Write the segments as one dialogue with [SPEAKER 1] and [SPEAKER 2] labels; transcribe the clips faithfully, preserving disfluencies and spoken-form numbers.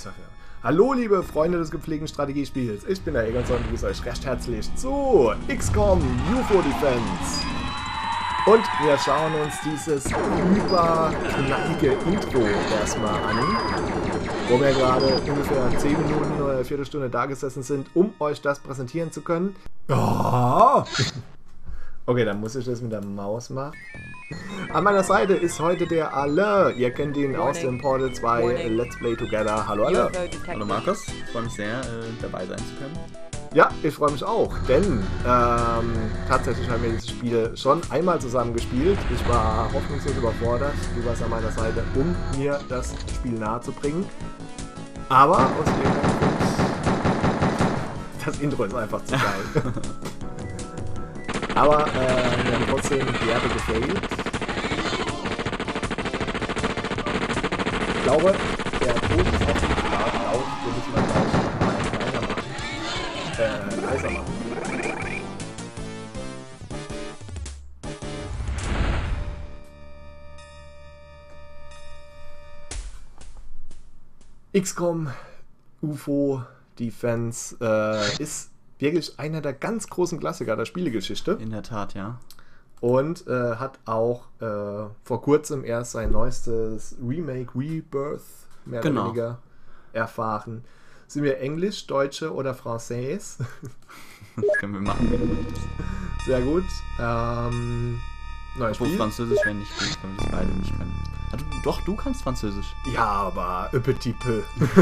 [SPEAKER 1] sag ja. Hallo liebe Freunde des gepflegten Strategiespiels, ich bin der Egerson und begrüße euch recht herzlich zu X COM U F O Defense. Und wir schauen uns dieses überknackige Intro erstmal an, wo wir gerade ungefähr zehn Minuten oder eine Viertelstunde da gesessen sind, um euch das präsentieren zu können. Oh. Okay, dann muss ich das mit der Maus machen. An meiner Seite ist heute der Alle. Ihr kennt ihn aus dem Portal zwei Let's Play Together. Hallo Alle.
[SPEAKER 2] Hallo Markus, ich freue mich sehr, äh, dabei sein zu können.
[SPEAKER 1] Ja, ich freue mich auch, denn ähm, tatsächlich haben wir dieses Spiel schon einmal zusammen gespielt. Ich war hoffnungslos überfordert. Du warst an meiner Seite, um mir das Spiel nahe zu bringen. Aber aus irgendeinem Grund, das Intro ist einfach zu geil. Aber äh, wir haben trotzdem derbe gefailt. Ich glaube, der Tod ist auch nicht klar laut. Wir müssen mal gleich mal leiser machen. Äh, leiser machen. X COM U F O Defense äh, ist wirklich einer der ganz großen Klassiker der Spielegeschichte.
[SPEAKER 2] In der Tat, ja.
[SPEAKER 1] Und äh, hat auch äh, vor kurzem erst sein neuestes Remake, Rebirth, mehr
[SPEAKER 2] genau.
[SPEAKER 1] oder weniger, erfahren. Sind wir Englisch, Deutsche oder Français?
[SPEAKER 2] Das können wir machen, wenn du möchtest.
[SPEAKER 1] Sehr gut. Ähm, neues
[SPEAKER 2] Obwohl
[SPEAKER 1] Spiel.
[SPEAKER 2] Französisch wäre nicht gut, wenn wir das beide nicht können. Also, doch, du kannst Französisch.
[SPEAKER 1] Ja, aber un petit peu.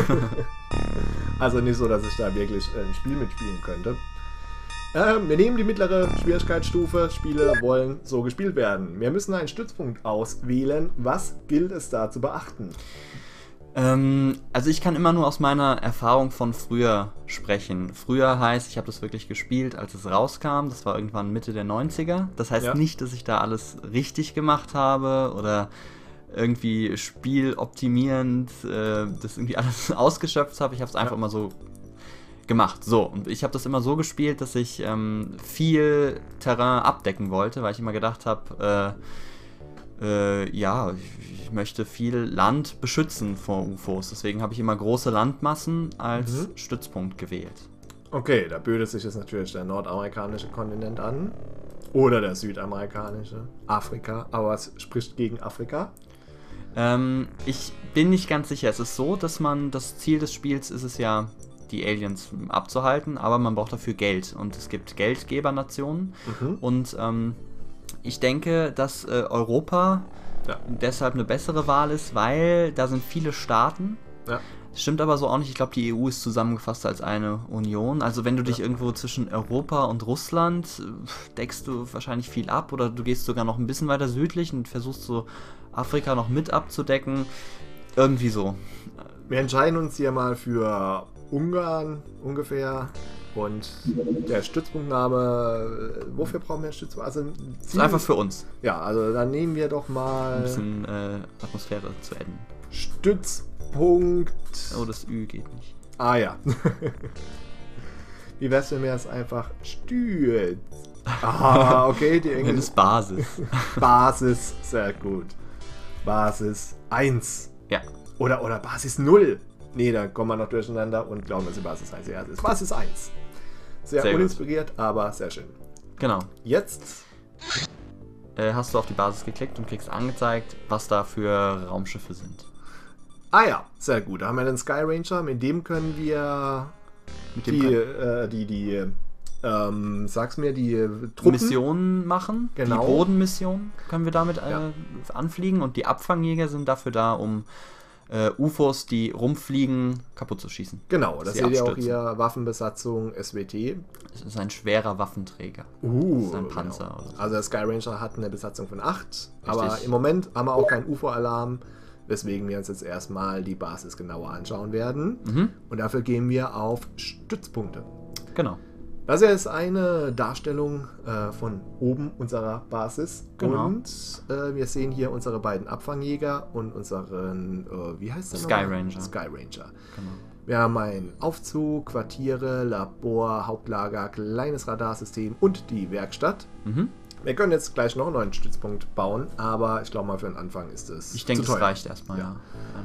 [SPEAKER 1] Also nicht so, dass ich da wirklich ein Spiel mitspielen könnte. Äh, wir nehmen die mittlere Schwierigkeitsstufe. Spiele wollen so gespielt werden. Wir müssen einen Stützpunkt auswählen. Was gilt es da zu beachten?
[SPEAKER 2] Ähm, also ich kann immer nur aus meiner Erfahrung von früher sprechen. Früher heißt, ich habe das wirklich gespielt, als es rauskam. Das war irgendwann Mitte der neunziger. Das heißt
[SPEAKER 1] Ja.
[SPEAKER 2] nicht, dass ich da alles richtig gemacht habe oder irgendwie spieloptimierend äh, das irgendwie alles ausgeschöpft habe. Ich habe es einfach
[SPEAKER 1] Ja.
[SPEAKER 2] immer so gemacht. So, und ich habe das immer so gespielt, dass ich ähm, viel Terrain abdecken wollte, weil ich immer gedacht habe, äh, äh, ja, ich, ich möchte viel Land beschützen vor U F Os. Deswegen habe ich immer große Landmassen als
[SPEAKER 1] Mhm.
[SPEAKER 2] Stützpunkt gewählt.
[SPEAKER 1] Okay, da bödet sich jetzt natürlich der nordamerikanische Kontinent an. Oder der südamerikanische. Afrika. Aber es spricht gegen Afrika.
[SPEAKER 2] Ähm, ich bin nicht ganz sicher. Es ist so, dass man, das Ziel des Spiels ist es ja, die Aliens abzuhalten, aber man braucht dafür Geld. Und es gibt Geldgebernationen.
[SPEAKER 1] Mhm.
[SPEAKER 2] Und ähm, ich denke, dass äh, Europa
[SPEAKER 1] Ja.
[SPEAKER 2] deshalb eine bessere Wahl ist, weil da sind viele Staaten.
[SPEAKER 1] Ja.
[SPEAKER 2] Das stimmt aber so auch nicht. Ich glaube, die E U ist zusammengefasst als eine Union. Also wenn du dich
[SPEAKER 1] Ja.
[SPEAKER 2] irgendwo zwischen Europa und Russland äh, deckst du wahrscheinlich viel ab oder du gehst sogar noch ein bisschen weiter südlich und versuchst so Afrika noch mit abzudecken. Irgendwie so.
[SPEAKER 1] Wir entscheiden uns hier mal für Ungarn ungefähr. Und der Stützpunktname, äh, wofür brauchen wir einen Stützpunkt? Also
[SPEAKER 2] Das ist einfach für uns.
[SPEAKER 1] Ja, also dann nehmen wir doch
[SPEAKER 2] Ein
[SPEAKER 1] mal
[SPEAKER 2] bisschen äh, Atmosphäre zu adden.
[SPEAKER 1] Stützpunkt.
[SPEAKER 2] Oh, das Ü geht nicht.
[SPEAKER 1] Ah ja. Wie wär's, wenn wir es einfach Stütz. Ah, okay, die
[SPEAKER 2] Nenn
[SPEAKER 1] englische
[SPEAKER 2] es Basis.
[SPEAKER 1] Basis, sehr gut. Basis eins.
[SPEAKER 2] Ja.
[SPEAKER 1] Oder, oder Basis null. Nee, da kommen wir noch durcheinander und glauben, dass die Basis eins ja, es ist. Basis eins. Sehr,
[SPEAKER 2] Sehr gut.
[SPEAKER 1] uninspiriert, aber sehr schön.
[SPEAKER 2] Genau.
[SPEAKER 1] Jetzt.
[SPEAKER 2] Äh, hast du auf die Basis geklickt und kriegst angezeigt, was da für Raumschiffe sind.
[SPEAKER 1] Ah ja, sehr gut. Da haben wir den Sky Ranger, mit dem können wir
[SPEAKER 2] Mit dem
[SPEAKER 1] die,
[SPEAKER 2] können
[SPEAKER 1] äh, die, die, ähm, sag's mir, die äh, Truppen.
[SPEAKER 2] Missionen machen.
[SPEAKER 1] Genau.
[SPEAKER 2] Die Bodenmission können wir damit äh,
[SPEAKER 1] Ja.
[SPEAKER 2] anfliegen und die Abfangjäger sind dafür da, um äh, U F Os, die rumfliegen, kaputt zu schießen.
[SPEAKER 1] Genau, das
[SPEAKER 2] Sie
[SPEAKER 1] seht ihr auch
[SPEAKER 2] abstürzen.
[SPEAKER 1] hier, Waffenbesatzung S W T.
[SPEAKER 2] Es ist ein schwerer Waffenträger.
[SPEAKER 1] Uh,
[SPEAKER 2] Das ist ein Panzer
[SPEAKER 1] genau.
[SPEAKER 2] oder so.
[SPEAKER 1] Also der Sky Ranger hat eine Besatzung von acht, aber
[SPEAKER 2] Richtig.
[SPEAKER 1] im Moment haben wir auch keinen U F O-Alarm, weswegen wir uns jetzt erstmal die Basis genauer anschauen werden.
[SPEAKER 2] Mhm.
[SPEAKER 1] Und dafür gehen wir auf Stützpunkte.
[SPEAKER 2] Genau.
[SPEAKER 1] Das hier ist eine Darstellung äh, von oben unserer Basis.
[SPEAKER 2] Genau.
[SPEAKER 1] Und äh, wir sehen hier unsere beiden Abfangjäger und unseren, äh, wie heißt der
[SPEAKER 2] Sky
[SPEAKER 1] nochmal?
[SPEAKER 2] Ranger.
[SPEAKER 1] Sky Ranger.
[SPEAKER 2] Genau.
[SPEAKER 1] Wir haben einen Aufzug, Quartiere, Labor, Hauptlager, kleines Radarsystem und die Werkstatt.
[SPEAKER 2] Mhm.
[SPEAKER 1] Wir können jetzt gleich noch einen neuen Stützpunkt bauen, aber ich glaube mal für den Anfang ist es
[SPEAKER 2] Ich denke,
[SPEAKER 1] zu
[SPEAKER 2] das
[SPEAKER 1] teuer.
[SPEAKER 2] reicht erstmal, ja.
[SPEAKER 1] Ja.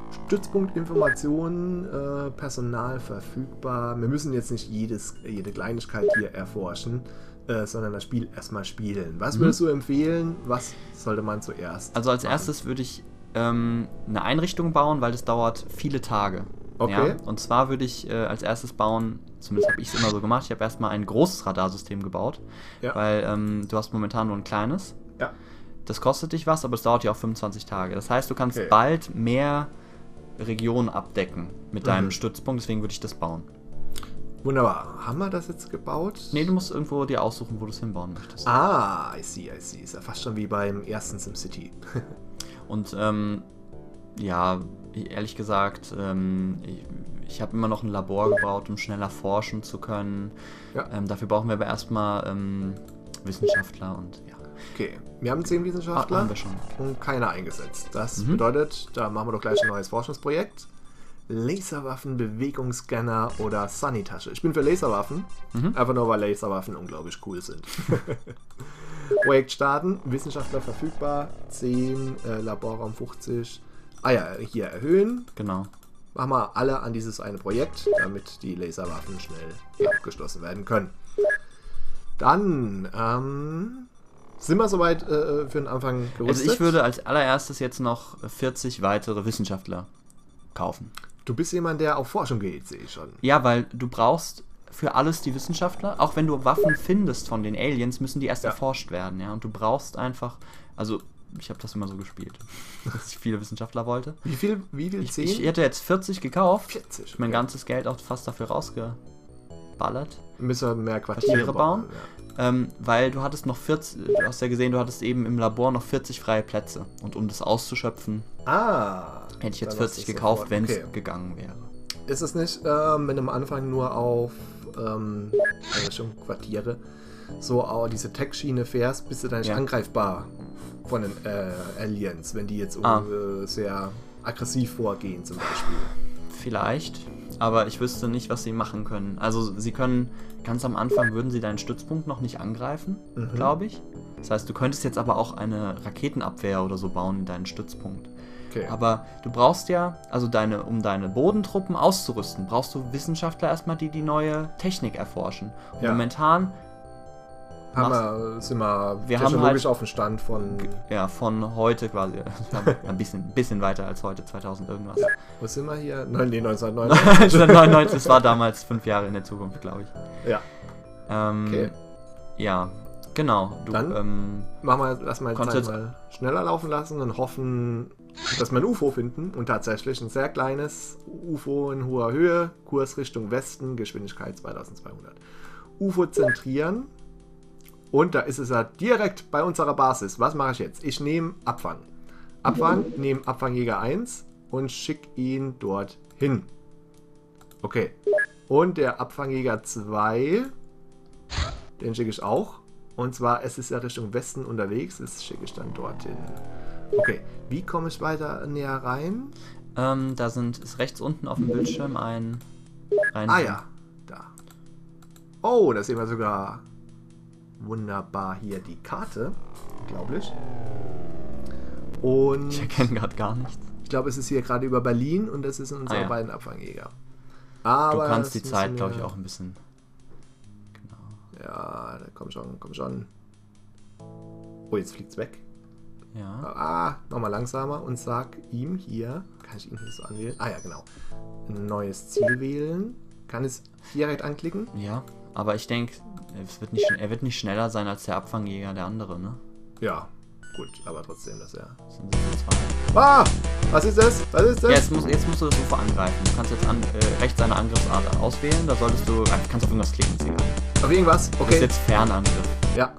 [SPEAKER 1] Stützpunktinformationen, äh, Personal verfügbar. Wir müssen jetzt nicht jedes, jede Kleinigkeit hier erforschen, äh, sondern das Spiel erstmal spielen. Was
[SPEAKER 2] Mhm.
[SPEAKER 1] würdest du empfehlen? Was sollte man zuerst
[SPEAKER 2] Also als
[SPEAKER 1] machen?
[SPEAKER 2] erstes würde ich ähm, eine Einrichtung bauen, weil das dauert viele Tage.
[SPEAKER 1] Okay.
[SPEAKER 2] Ja? Und zwar würde ich äh, als erstes bauen, zumindest habe ich es immer so gemacht, ich habe erstmal ein großes Radarsystem gebaut,
[SPEAKER 1] Ja.
[SPEAKER 2] weil ähm, du hast momentan nur ein kleines.
[SPEAKER 1] Ja.
[SPEAKER 2] Das kostet dich was, aber es dauert ja auch fünfundzwanzig Tage. Das heißt, du kannst
[SPEAKER 1] Okay.
[SPEAKER 2] bald mehr Regionen abdecken mit deinem
[SPEAKER 1] Mhm.
[SPEAKER 2] Stützpunkt, deswegen würde ich das bauen.
[SPEAKER 1] Wunderbar. Haben wir das jetzt gebaut?
[SPEAKER 2] Nee, du musst irgendwo dir aussuchen, wo du es hinbauen möchtest.
[SPEAKER 1] Ah, I see, I see. Ist ja fast schon wie beim ersten SimCity.
[SPEAKER 2] Und ähm, ja, ehrlich gesagt, ähm, ich, ich habe immer noch ein Labor gebaut, um schneller forschen zu können.
[SPEAKER 1] Ja.
[SPEAKER 2] Ähm, dafür brauchen wir aber erstmal ähm, Wissenschaftler und ja.
[SPEAKER 1] Okay, wir haben zehn
[SPEAKER 2] Ah,
[SPEAKER 1] Wissenschaftler
[SPEAKER 2] haben wir schon.
[SPEAKER 1] und keiner eingesetzt. Das
[SPEAKER 2] Mhm.
[SPEAKER 1] bedeutet, da machen wir doch gleich ein neues Forschungsprojekt. Laserwaffen, Bewegungsscanner oder Sunny-Tasche. Ich bin für Laserwaffen,
[SPEAKER 2] Mhm.
[SPEAKER 1] einfach nur weil Laserwaffen unglaublich cool sind. Projekt starten, Wissenschaftler verfügbar, zehn, äh, Laborraum fünfzig. Ah ja, hier erhöhen.
[SPEAKER 2] Genau.
[SPEAKER 1] Machen wir alle an dieses eine Projekt, damit die Laserwaffen schnell abgeschlossen werden können. Dann ähm, sind wir soweit äh, für den Anfang gerüstet.
[SPEAKER 2] Also ich würde als allererstes jetzt noch vierzig weitere Wissenschaftler kaufen.
[SPEAKER 1] Du bist jemand, der auf Forschung geht, sehe ich schon.
[SPEAKER 2] Ja, weil du brauchst für alles die Wissenschaftler. Auch wenn du Waffen findest von den Aliens, müssen die erst
[SPEAKER 1] Ja.
[SPEAKER 2] erforscht werden. Ja, und du brauchst einfach, also ich habe das immer so gespielt, dass ich viele Wissenschaftler wollte.
[SPEAKER 1] Wie viel? Wie viel?
[SPEAKER 2] Ich,
[SPEAKER 1] zehn?
[SPEAKER 2] ich hätte jetzt vierzig gekauft.
[SPEAKER 1] vierzig.
[SPEAKER 2] Mein
[SPEAKER 1] okay.
[SPEAKER 2] ganzes Geld auch fast dafür rausgeballert.
[SPEAKER 1] Müssen wir mehr Quartiere,
[SPEAKER 2] Quartiere bauen?
[SPEAKER 1] Ja.
[SPEAKER 2] Ähm, weil du hattest noch vierzig, du hast ja gesehen, du hattest eben im Labor noch vierzig freie Plätze. Und um das auszuschöpfen,
[SPEAKER 1] Ah.
[SPEAKER 2] hätte ich jetzt
[SPEAKER 1] dann hast
[SPEAKER 2] vierzig
[SPEAKER 1] du
[SPEAKER 2] gekauft,
[SPEAKER 1] sofort.
[SPEAKER 2] wenn es
[SPEAKER 1] Okay.
[SPEAKER 2] gegangen wäre.
[SPEAKER 1] Ist es nicht, ähm, wenn du am Anfang nur auf ähm, also schon Quartiere so auch diese Tech-Schiene fährst, bist du dann nicht
[SPEAKER 2] Ja.
[SPEAKER 1] angreifbar von den äh, Aliens, wenn die jetzt
[SPEAKER 2] Ah.
[SPEAKER 1] äh, sehr aggressiv vorgehen zum Beispiel.
[SPEAKER 2] Vielleicht, aber ich wüsste nicht, was sie machen können. Also sie können, ganz am Anfang würden sie deinen Stützpunkt noch nicht angreifen,
[SPEAKER 1] Mhm.
[SPEAKER 2] glaube ich. Das heißt, du könntest jetzt aber auch eine Raketenabwehr oder so bauen in deinen Stützpunkt.
[SPEAKER 1] Okay.
[SPEAKER 2] Aber du brauchst ja, also deine, um deine Bodentruppen auszurüsten, brauchst du Wissenschaftler erstmal, die die neue Technik erforschen. Und
[SPEAKER 1] Ja.
[SPEAKER 2] momentan,
[SPEAKER 1] haben wir, sind wir,
[SPEAKER 2] Wir haben
[SPEAKER 1] technologisch
[SPEAKER 2] halt-
[SPEAKER 1] auf dem Stand von,
[SPEAKER 2] ja, von heute quasi, ein bisschen, bisschen weiter als heute, zweitausend irgendwas.
[SPEAKER 1] Ja. wo sind wir hier? Nein, nee, neunzehnhundertneunundneunzig.
[SPEAKER 2] neunzehnhundertneunundneunzig, das war damals fünf Jahre in der Zukunft, glaube ich.
[SPEAKER 1] Ja.
[SPEAKER 2] Ähm,
[SPEAKER 1] Okay.
[SPEAKER 2] Ja, genau. Du,
[SPEAKER 1] Dann-
[SPEAKER 2] ähm,
[SPEAKER 1] Machen wir, lassen wir die
[SPEAKER 2] Konntest
[SPEAKER 1] Zeit
[SPEAKER 2] jetzt-
[SPEAKER 1] mal schneller laufen lassen und hoffen, dass wir ein U F O finden und tatsächlich ein sehr kleines U F O in hoher Höhe, Kurs Richtung Westen, Geschwindigkeit zweitausendzweihundert. U F O zentrieren und da ist es ja direkt bei unserer Basis. Was mache ich jetzt? Ich nehme Abfang. Abfang, nehme Abfangjäger eins und schicke ihn dorthin. Okay. Und der Abfangjäger zwei, den schicke ich auch. Und zwar, es ist ja Richtung Westen unterwegs, das schicke ich dann dorthin. Okay, wie komme ich weiter näher rein?
[SPEAKER 2] ähm, da sind, ist rechts unten auf dem Bildschirm ein... ein
[SPEAKER 1] Ah ja, da. Oh, da sehen wir sogar wunderbar hier die Karte, unglaublich. Und
[SPEAKER 2] Ich erkenne gerade gar nichts.
[SPEAKER 1] ich glaube, es ist hier gerade über Berlin und das sind unsere
[SPEAKER 2] Ah, ja.
[SPEAKER 1] beiden Abfangjäger. Aber
[SPEAKER 2] Du kannst
[SPEAKER 1] das
[SPEAKER 2] die Zeit,
[SPEAKER 1] müssen
[SPEAKER 2] glaube ich,
[SPEAKER 1] wir-
[SPEAKER 2] auch ein bisschen... Genau.
[SPEAKER 1] Ja, da komm schon, komm schon. Oh, jetzt fliegt's weg.
[SPEAKER 2] Ja.
[SPEAKER 1] Ah, nochmal langsamer und sag ihm hier, kann ich ihn hier so anwählen? Ah ja, genau. Ein neues Ziel wählen. Kann es direkt anklicken?
[SPEAKER 2] Ja, aber ich denke, es wird nicht, schn- er wird nicht schneller sein als der Abfangjäger der andere, ne?
[SPEAKER 1] Ja, gut, aber trotzdem, das ja.
[SPEAKER 2] Das sind so zwei.
[SPEAKER 1] Ah! Was ist das? Was ist das?
[SPEAKER 2] Ja, jetzt, muss, jetzt musst du das U F O angreifen. Du kannst jetzt an, äh, rechts eine Angriffsart auswählen, da solltest du, äh, kannst auf irgendwas klicken, ist egal.
[SPEAKER 1] Auf irgendwas?
[SPEAKER 2] Das ist
[SPEAKER 1] Okay.
[SPEAKER 2] jetzt Fernangriff.
[SPEAKER 1] Ja.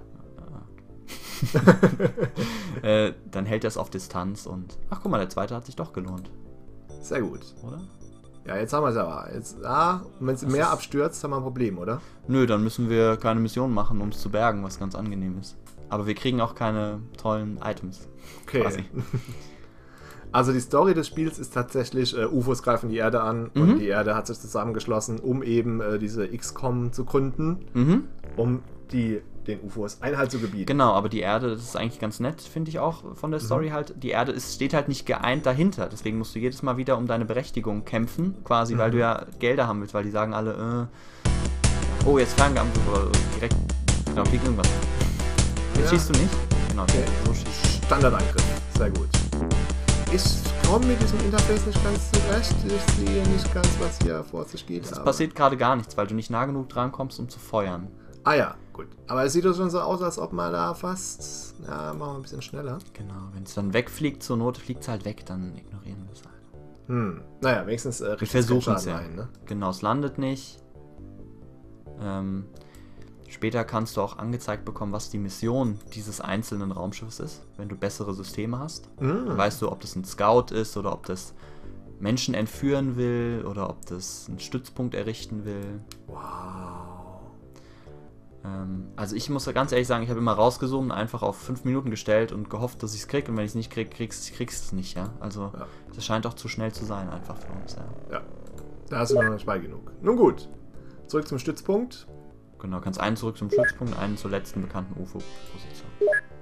[SPEAKER 2] Äh, dann hält er es auf Distanz und... Ach, guck mal, der zweite hat sich doch gelohnt,
[SPEAKER 1] Sehr gut.
[SPEAKER 2] oder?
[SPEAKER 1] Ja, jetzt haben wir es aber. Jetzt, ah, wenn es
[SPEAKER 2] Das
[SPEAKER 1] mehr
[SPEAKER 2] ist-
[SPEAKER 1] abstürzt, haben wir ein Problem, oder?
[SPEAKER 2] Nö, dann müssen wir keine Mission machen, um es zu bergen, was ganz angenehm ist. Aber wir kriegen auch keine tollen Items.
[SPEAKER 1] Okay.
[SPEAKER 2] Quasi.
[SPEAKER 1] Also die Story des Spiels ist tatsächlich, äh, U F Os greifen die Erde an
[SPEAKER 2] Mhm.
[SPEAKER 1] und die Erde hat sich zusammengeschlossen, um eben äh, diese X COM zu gründen,
[SPEAKER 2] Mhm.
[SPEAKER 1] um die, den U F Os Einhalt zu gebieten.
[SPEAKER 2] Genau, aber die Erde, das ist eigentlich ganz nett, finde ich auch von der Story mhm. halt. Die Erde ist, steht halt nicht geeint dahinter. Deswegen musst du jedes Mal wieder um deine Berechtigung kämpfen, quasi, mhm. weil du ja Gelder haben willst, weil die sagen alle, äh, oh, jetzt Fernkampf oder direkt, genau, fliegt irgendwas. Jetzt ja. schießt du nicht? Genau, okay. So schießt.
[SPEAKER 1] Standardangriff, sehr gut. Ich komme mit diesem Interface nicht ganz zurecht. Ich sehe nicht ganz, was hier vor sich geht.
[SPEAKER 2] Es passiert gerade gar nichts, weil du nicht nah genug dran kommst, um zu feuern.
[SPEAKER 1] Ah ja, gut. Aber es sieht doch schon so aus, als ob man da fast... Ja, machen wir ein bisschen schneller.
[SPEAKER 2] Genau, wenn es dann wegfliegt, zur Not fliegt es halt weg, dann ignorieren wir es halt.
[SPEAKER 1] Hm, naja, wenigstens äh,
[SPEAKER 2] wir versuchen es ja.
[SPEAKER 1] Ein, ne?
[SPEAKER 2] Genau, es landet nicht. Ähm, später kannst du auch angezeigt bekommen, was die Mission dieses einzelnen Raumschiffes ist, wenn du bessere Systeme hast. Mhm. Dann weißt du, ob das ein Scout ist oder ob das Menschen entführen will oder ob das einen Stützpunkt errichten will.
[SPEAKER 1] Wow.
[SPEAKER 2] Ähm, also ich muss ganz ehrlich sagen, ich habe immer rausgezoomt, einfach auf fünf Minuten gestellt und gehofft, dass ich es kriege. Und wenn ich es nicht kriege, kriegst du es nicht, ja. Also ja. das scheint auch zu schnell zu sein einfach für uns, ja.
[SPEAKER 1] Ja, da hast du noch nicht bei genug. Nun gut, zurück zum Stützpunkt.
[SPEAKER 2] Genau, kannst einen zurück zum Stützpunkt, einen zur letzten bekannten U F O-Position.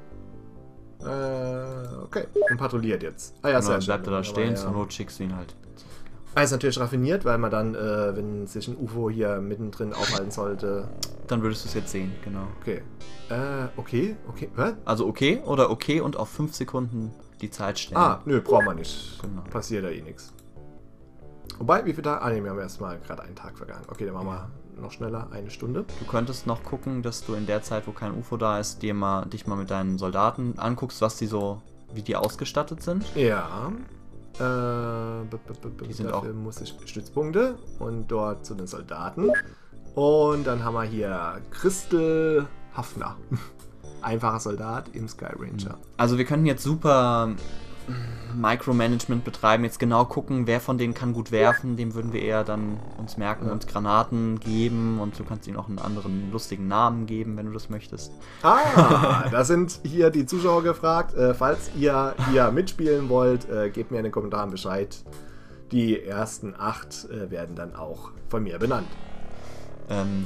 [SPEAKER 1] Äh, okay. Und patrouilliert jetzt. Ah ja,
[SPEAKER 2] genau,
[SPEAKER 1] sehr
[SPEAKER 2] dann bleibt er da stehen,
[SPEAKER 1] ja.
[SPEAKER 2] zur Not schickst du ihn halt.
[SPEAKER 1] Ah, ist natürlich raffiniert, weil man dann, äh, wenn sich ein U F O hier mittendrin aufhalten sollte...
[SPEAKER 2] Dann würdest du es jetzt sehen, genau.
[SPEAKER 1] Okay. Äh, okay, okay, was?
[SPEAKER 2] Also okay oder okay und auf fünf Sekunden die Zeit stellen.
[SPEAKER 1] Ah, nö, braucht man nicht.
[SPEAKER 2] Genau.
[SPEAKER 1] Passiert da eh nichts. Wobei, wie viel Tage? Ah, ne, wir haben erstmal gerade einen Tag vergangen. Okay, dann machen wir noch schneller, eine Stunde.
[SPEAKER 2] Du könntest noch gucken, dass du in der Zeit, wo kein U F O da ist, dir mal, dich mal mit deinen Soldaten anguckst, was die so, wie die ausgestattet sind.
[SPEAKER 1] Ja. Äh, b -b -b
[SPEAKER 2] die sind
[SPEAKER 1] dafür
[SPEAKER 2] auch
[SPEAKER 1] muss ich Stützpunkte und dort zu den Soldaten. Und dann haben wir hier Crystal Hafner. Einfacher Soldat im Sky Ranger.
[SPEAKER 2] Also wir könnten jetzt super Micromanagement betreiben, jetzt genau gucken, wer von denen kann gut werfen, dem würden wir eher dann uns merken ja. und Granaten geben und du kannst ihnen auch einen anderen lustigen Namen geben, wenn du das möchtest.
[SPEAKER 1] Ah, da sind hier die Zuschauer gefragt. Äh, falls ihr hier mitspielen wollt, äh, gebt mir in den Kommentaren Bescheid. Die ersten acht äh, werden dann auch von mir benannt.
[SPEAKER 2] Ähm,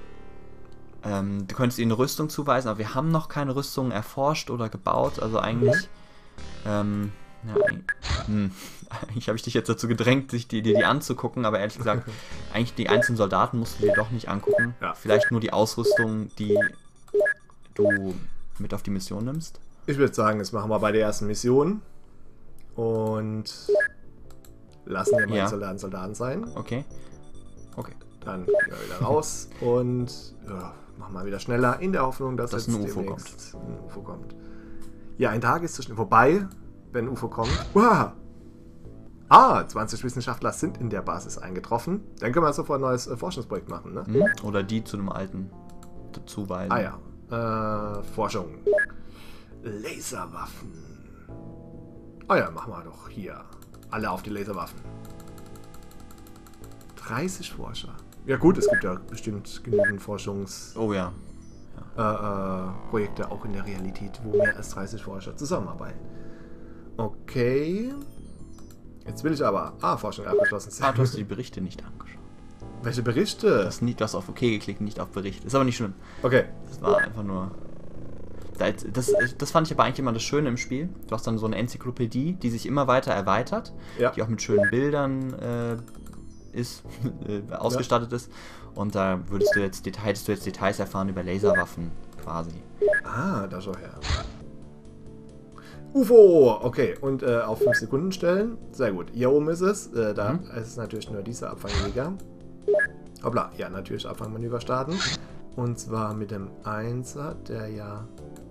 [SPEAKER 2] ähm, du könntest ihnen eine Rüstung zuweisen, aber wir haben noch keine Rüstung erforscht oder gebaut, also eigentlich... Mhm. Ähm, ja, hm. Eigentlich habe ich dich jetzt dazu gedrängt, sich die, die, die anzugucken, aber ehrlich gesagt, eigentlich die einzelnen Soldaten musst du dir doch nicht angucken.
[SPEAKER 1] Ja.
[SPEAKER 2] Vielleicht nur die Ausrüstung, die du mit auf die Mission nimmst.
[SPEAKER 1] Ich würde sagen, das machen wir bei der ersten Mission und lassen wir mal ja. Soldaten Soldaten sein.
[SPEAKER 2] Okay. Okay.
[SPEAKER 1] Dann gehen wir wieder raus und ja, machen wir wieder schneller in der Hoffnung, dass,
[SPEAKER 2] dass
[SPEAKER 1] jetzt
[SPEAKER 2] ein U F O
[SPEAKER 1] kommt. ein U F O kommt. Ja, ein Tag ist zu schnell. Wobei, wenn ein U F O kommt... Uah! Ah, zwanzig Wissenschaftler sind in der Basis eingetroffen. Dann können wir sofort ein neues äh, Forschungsprojekt machen, ne?
[SPEAKER 2] Mhm. Oder die zu einem alten dazuweisen.
[SPEAKER 1] Ah ja. Äh, Forschung. Laserwaffen. Ah ja, machen wir doch hier. Alle auf die Laserwaffen. dreißig Forscher. Ja gut, es gibt ja bestimmt genügend Forschungs...
[SPEAKER 2] Oh ja.
[SPEAKER 1] Äh, äh, Projekte auch in der Realität, wo mehr als dreißig Forscher zusammenarbeiten. Okay. Jetzt will ich aber... Ah, Forschung abgeschlossen.
[SPEAKER 2] Ah, du hast die Berichte nicht angeschaut.
[SPEAKER 1] Welche Berichte?
[SPEAKER 2] Du hast, nicht, du hast auf OK geklickt, nicht auf Bericht. Ist aber nicht schlimm.
[SPEAKER 1] Okay.
[SPEAKER 2] Das war einfach nur... Das, das fand ich aber eigentlich immer das Schöne im Spiel. Du hast dann so eine Enzyklopädie, die sich immer weiter erweitert,
[SPEAKER 1] ja.
[SPEAKER 2] die auch mit schönen Bildern äh, ist, äh, ausgestattet ja. ist. Und da würdest du jetzt Details, hättest du jetzt Details erfahren über Laserwaffen quasi.
[SPEAKER 1] Ah, da schau her. U F O! Okay, und äh, auf fünf Sekunden stellen. Sehr gut. Hier oben ist es. Äh, da mhm. ist es natürlich nur dieser Abfangjäger. Hoppla, ja, natürlich Abfangmanöver starten. Und zwar mit dem Einser, der ja...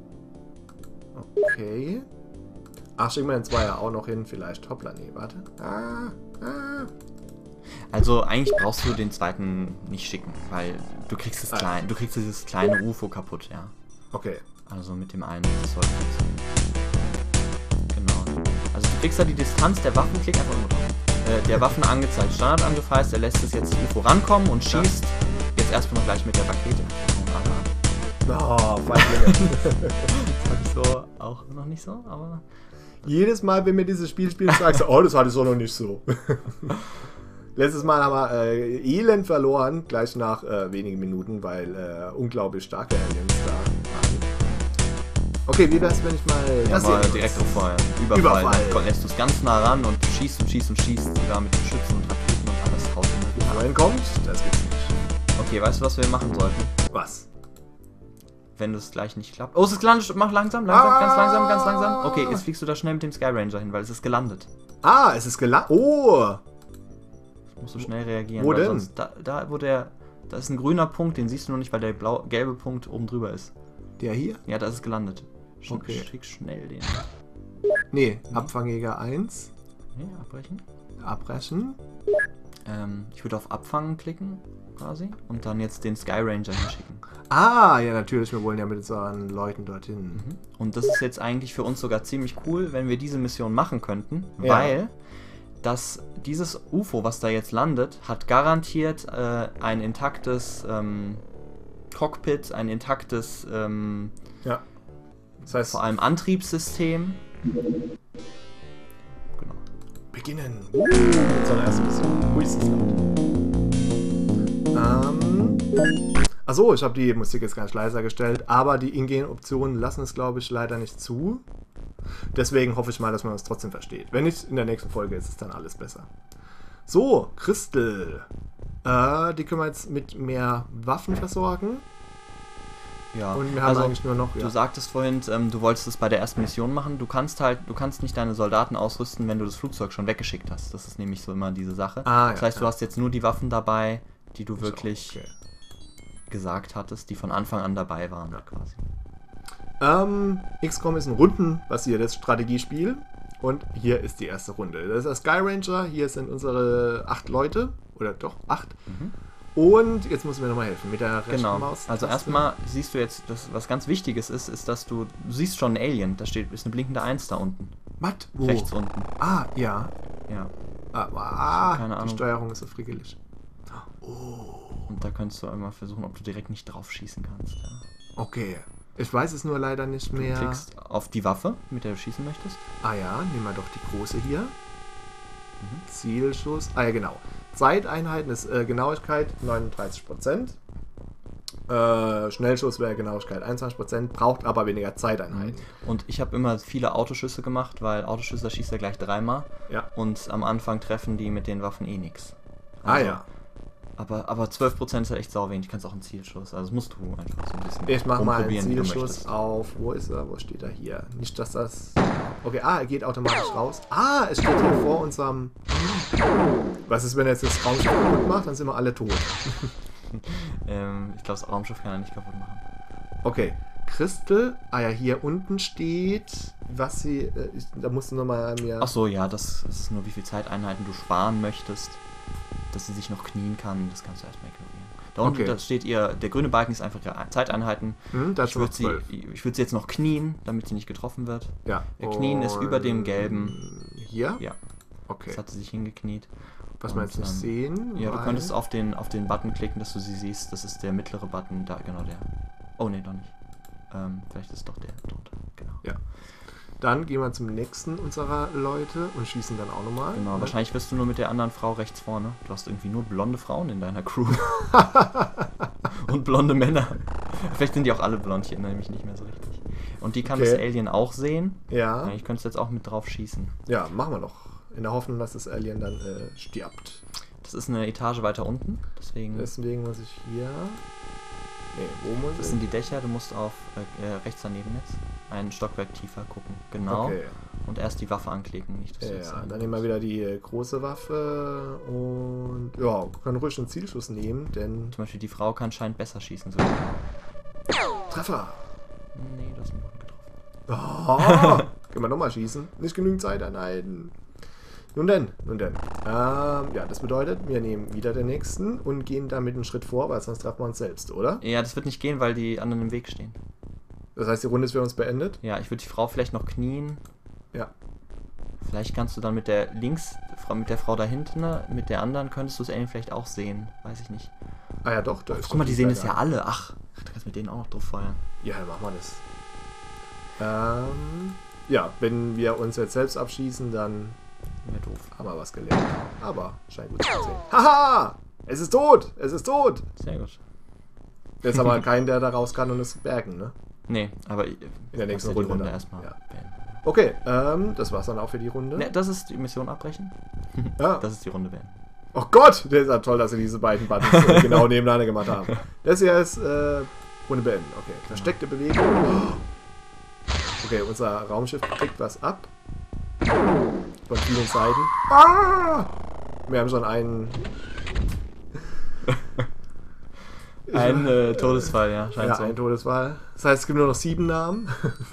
[SPEAKER 1] Okay. Ach, schicken wir den Zweier auch noch hin, vielleicht. Hoppla, nee, warte. Ah, ah.
[SPEAKER 2] Also eigentlich brauchst du den zweiten nicht schicken, weil du kriegst das ah. kleine, du kriegst dieses kleine U F O kaputt, ja.
[SPEAKER 1] Okay.
[SPEAKER 2] Also mit dem einen, das sollte funktionieren. Genau. Also du kriegst da die Distanz der Waffen, klick einfach nur drauf. Äh, der Waffen angezeigt. Standardangriff heißt, er lässt es jetzt U F O rankommen und schießt. Ja. Jetzt erstmal noch gleich mit der Rakete.
[SPEAKER 1] Oh, Feindlinge.
[SPEAKER 2] Das hatte ich so auch noch nicht so, aber...
[SPEAKER 1] Jedes Mal, wenn wir dieses Spiel spielen, sagst du, oh, das hatte ich so noch nicht so. Letztes Mal haben wir äh, elend verloren, gleich nach äh, wenigen Minuten, weil äh, unglaublich starke Aliens da Okay, wie wär's, wenn ich mal...
[SPEAKER 2] Ja,
[SPEAKER 1] das
[SPEAKER 2] mal
[SPEAKER 1] hier
[SPEAKER 2] direkt
[SPEAKER 1] nutze?
[SPEAKER 2] auf Feuer. Überfall.
[SPEAKER 1] Überfall.
[SPEAKER 2] Dann lässt du es ganz nah ran und schießt und schießt und schießt. Sogar mit Schützen und Raketen und alles raus.
[SPEAKER 1] Aber entkommt, das gibt's nicht.
[SPEAKER 2] Okay, weißt du, was wir machen sollten?
[SPEAKER 1] Was?
[SPEAKER 2] Wenn das gleich nicht klappt. Oh, es ist gelandet. Mach langsam, langsam,
[SPEAKER 1] Ah.
[SPEAKER 2] ganz langsam, ganz langsam. Okay, jetzt fliegst du da schnell mit dem Sky Ranger hin, weil es ist gelandet.
[SPEAKER 1] Ah, es ist gelandet. Oh!
[SPEAKER 2] Musst du schnell reagieren.
[SPEAKER 1] Wo
[SPEAKER 2] weil
[SPEAKER 1] denn?
[SPEAKER 2] Sonst, da, da, wo der... Da ist ein grüner Punkt, den siehst du noch nicht, weil der blau, gelbe Punkt oben drüber ist.
[SPEAKER 1] Der hier?
[SPEAKER 2] Ja, da ist es gelandet. Sch
[SPEAKER 1] Okay.
[SPEAKER 2] Schick schnell den.
[SPEAKER 1] Nee, Abfangjäger eins.
[SPEAKER 2] Nee, abbrechen.
[SPEAKER 1] Abbrechen.
[SPEAKER 2] Ähm, ich würde auf Abfangen klicken, quasi. Und dann jetzt den Sky Ranger hinschicken.
[SPEAKER 1] Ah, ja, natürlich. Wir wollen ja mit unseren Leuten dorthin.
[SPEAKER 2] Mhm. Und das ist jetzt eigentlich für uns sogar ziemlich cool, wenn wir diese Mission machen könnten,
[SPEAKER 1] Ja.
[SPEAKER 2] weil das, dieses U F O, was da jetzt landet, hat garantiert äh, ein intaktes ähm, Cockpit, ein intaktes ähm,
[SPEAKER 1] Ja. Das heißt,
[SPEAKER 2] vor allem Antriebssystem. Genau.
[SPEAKER 1] beginnen. Uh, mit so einer ersten Mission. Ui, ist das laut. Ähm. Achso, ich habe die Musik jetzt ganz leiser gestellt, aber die Ingame-Optionen lassen es, glaube ich, leider nicht zu. Deswegen hoffe ich mal, dass man das trotzdem versteht. Wenn nicht, in der nächsten Folge ist es dann alles besser. So, Crystal. Äh, die können wir jetzt mit mehr Waffen versorgen.
[SPEAKER 2] Ja,
[SPEAKER 1] Und wir haben
[SPEAKER 2] also,
[SPEAKER 1] eigentlich nur noch...
[SPEAKER 2] du
[SPEAKER 1] Ja.
[SPEAKER 2] sagtest vorhin, ähm, du wolltest es bei der ersten Mission machen. Du kannst halt, du kannst nicht deine Soldaten ausrüsten, wenn du das Flugzeug schon weggeschickt hast. Das ist nämlich so immer diese Sache.
[SPEAKER 1] Ah,
[SPEAKER 2] das
[SPEAKER 1] ja,
[SPEAKER 2] heißt, du
[SPEAKER 1] ja.
[SPEAKER 2] hast jetzt nur die Waffen dabei, die du
[SPEAKER 1] Ich
[SPEAKER 2] wirklich
[SPEAKER 1] auch, okay.
[SPEAKER 2] gesagt hattest, die von Anfang an dabei waren,
[SPEAKER 1] Ja.
[SPEAKER 2] quasi.
[SPEAKER 1] Ähm, X COM ist ein rundenbasiertes Strategiespiel. Und hier ist die erste Runde. Das ist der Sky Ranger. Hier sind unsere acht Leute. Oder doch, acht.
[SPEAKER 2] Mhm.
[SPEAKER 1] Und jetzt müssen wir nochmal helfen. Mit der rechten
[SPEAKER 2] Genau.
[SPEAKER 1] Maus.
[SPEAKER 2] Also erstmal siehst du jetzt, das, was ganz Wichtiges ist, ist, dass du, du siehst schon ein Alien. Da steht, ist eine blinkende eins da unten.
[SPEAKER 1] Was? Wo?
[SPEAKER 2] Rechts unten.
[SPEAKER 1] Ah, ja.
[SPEAKER 2] Ja.
[SPEAKER 1] Ah, ah,
[SPEAKER 2] Keine
[SPEAKER 1] die
[SPEAKER 2] Ahnung.
[SPEAKER 1] Steuerung ist so frickelig.
[SPEAKER 2] Und da könntest du einmal versuchen, ob du direkt nicht drauf schießen kannst. Ja.
[SPEAKER 1] Okay. Ich weiß es nur leider nicht
[SPEAKER 2] Du
[SPEAKER 1] mehr.
[SPEAKER 2] klickst auf die Waffe, mit der du schießen möchtest.
[SPEAKER 1] Ah ja, nehmen wir doch die große hier. Zielschuss. Ah ja, genau. Zeiteinheiten ist äh, Genauigkeit neununddreißig Prozent. Äh, Schnellschuss wäre Genauigkeit einundzwanzig Prozent, braucht aber weniger Zeiteinheiten.
[SPEAKER 2] Und ich habe immer viele Autoschüsse gemacht, weil Autoschüsse schießt er gleich dreimal.
[SPEAKER 1] Ja.
[SPEAKER 2] Und am Anfang treffen die mit den Waffen eh nichts.
[SPEAKER 1] Ah ja.
[SPEAKER 2] Aber, aber zwölf Prozent ist ja echt sau wenig. Du kannst auch einen Zielschuss. Also das musst du einfach so ein bisschen
[SPEAKER 1] Ich mache mal einen
[SPEAKER 2] rumprobieren, wie du
[SPEAKER 1] Zielschuss
[SPEAKER 2] möchtest.
[SPEAKER 1] auf. Wo ist er? Wo steht er hier? Nicht, dass das. Okay, ah, er geht automatisch raus. Ah, es steht hier vor unserem. Was ist, wenn er jetzt das Raumschiff kaputt macht? Dann sind wir alle tot.
[SPEAKER 2] ähm, ich glaube, das Raumschiff kann er nicht kaputt machen.
[SPEAKER 1] Okay. Crystal. Ah ja, hier unten steht, was sie. Äh, ich, da musst du nochmal mir.
[SPEAKER 2] Ach so, ja, das ist nur, wie viel Zeiteinheiten du sparen möchtest, dass sie sich noch knien kann. Das kannst du erstmal ignorieren. Da unten
[SPEAKER 1] Okay.
[SPEAKER 2] da steht ihr, der grüne Balken ist einfach ihre Zeiteinheiten.
[SPEAKER 1] Hm, da ist
[SPEAKER 2] Ich
[SPEAKER 1] schon
[SPEAKER 2] würde
[SPEAKER 1] noch
[SPEAKER 2] sie,
[SPEAKER 1] zwölf.
[SPEAKER 2] ich würd sie jetzt noch knien, damit sie nicht getroffen wird.
[SPEAKER 1] Ja.
[SPEAKER 2] Der Knien ist über dem gelben.
[SPEAKER 1] Hier?
[SPEAKER 2] Ja,
[SPEAKER 1] Okay.
[SPEAKER 2] jetzt hat sie sich hingekniet.
[SPEAKER 1] Was wir
[SPEAKER 2] Und,
[SPEAKER 1] jetzt nicht
[SPEAKER 2] ähm,
[SPEAKER 1] sehen.
[SPEAKER 2] Ja, du
[SPEAKER 1] weil-
[SPEAKER 2] könntest auf den, auf den Button klicken, dass du sie siehst. Das ist der mittlere Button, da, genau der. Oh ne, doch nicht. Ähm, vielleicht ist es doch der drunter. Genau.
[SPEAKER 1] Ja. Dann gehen wir zum nächsten unserer Leute und schießen dann auch nochmal.
[SPEAKER 2] Genau, wahrscheinlich wirst du nur mit der anderen Frau rechts vorne. Du hast irgendwie nur blonde Frauen in deiner Crew. Und blonde Männer. Vielleicht sind die auch alle blond, ich erinnere mich nicht mehr so richtig. Und die kann
[SPEAKER 1] Okay.
[SPEAKER 2] das Alien auch sehen.
[SPEAKER 1] Ja.
[SPEAKER 2] Ja, ich könnte jetzt auch mit drauf schießen.
[SPEAKER 1] Ja, machen wir noch. In der Hoffnung, dass das Alien dann äh, stirbt.
[SPEAKER 2] Das ist eine Etage weiter unten, deswegen.
[SPEAKER 1] Deswegen muss ich hier. Nee, wo muss
[SPEAKER 2] Das
[SPEAKER 1] ich?
[SPEAKER 2] sind die Dächer, du musst auf äh, rechts daneben jetzt. Ein Stockwerk tiefer gucken. Genau.
[SPEAKER 1] Okay.
[SPEAKER 2] Und erst die Waffe anklicken, nicht dass du jetzt
[SPEAKER 1] Ja,
[SPEAKER 2] einen-
[SPEAKER 1] dann nehmen wir wieder die äh, große Waffe und ja, wir können ruhig einen Zielschuss nehmen, denn.
[SPEAKER 2] Zum Beispiel die Frau kann scheint besser schießen sogar.
[SPEAKER 1] Treffer!
[SPEAKER 2] Nee, du hast mich getroffen.
[SPEAKER 1] Oh, können wir nochmal schießen? Nicht genügend Zeiteinheiten. Nun denn, nun denn. Ähm, ja, das bedeutet, wir nehmen wieder den nächsten und gehen damit einen Schritt vor, weil sonst treffen wir uns selbst, oder?
[SPEAKER 2] Ja, das wird nicht gehen, weil die anderen im Weg stehen.
[SPEAKER 1] Das heißt, die Runde ist für uns beendet?
[SPEAKER 2] Ja, ich würde die Frau vielleicht noch knien.
[SPEAKER 1] Ja.
[SPEAKER 2] Vielleicht kannst du dann mit der links, mit der Frau da hinten, ne, mit der anderen könntest du das Alien vielleicht auch sehen. Weiß ich nicht.
[SPEAKER 1] Ah ja, doch, da ist
[SPEAKER 2] Guck mal,
[SPEAKER 1] doch
[SPEAKER 2] die sehen das
[SPEAKER 1] Seite.
[SPEAKER 2] ja alle. Ach, du kannst mit denen auch noch drauf feuern.
[SPEAKER 1] Ja, dann machen wir das. Ähm, ja, wenn wir uns jetzt selbst abschießen, dann
[SPEAKER 2] Wäre doof.
[SPEAKER 1] haben wir was gelernt. Aber scheint gut zu sehen. Haha! Es ist tot! Es ist tot!
[SPEAKER 2] Sehr gut.
[SPEAKER 1] Jetzt haben wir keinen, der da raus kann und es bergen, ne?
[SPEAKER 2] Nee, aber in
[SPEAKER 1] der nächsten Runde,
[SPEAKER 2] Runde
[SPEAKER 1] dann.
[SPEAKER 2] erstmal
[SPEAKER 1] Ja.
[SPEAKER 2] beenden.
[SPEAKER 1] Okay, ähm, das war's dann auch für die Runde.
[SPEAKER 2] Ne, das ist die Mission abbrechen.
[SPEAKER 1] Ja.
[SPEAKER 2] Das ist die Runde beenden.
[SPEAKER 1] Oh Gott, das ist ja toll, dass sie diese beiden Buttons äh, genau nebeneinander gemacht haben. Das hier ist äh, Runde beenden. Okay, versteckte Bewegung. Okay, unser Raumschiff kriegt was ab. Von vielen Seiten. Ah! Wir haben schon einen...
[SPEAKER 2] Ein äh, Todesfall, ja, scheint
[SPEAKER 1] Ja,
[SPEAKER 2] so.
[SPEAKER 1] ein Todesfall. Das heißt, es gibt nur noch sieben Namen.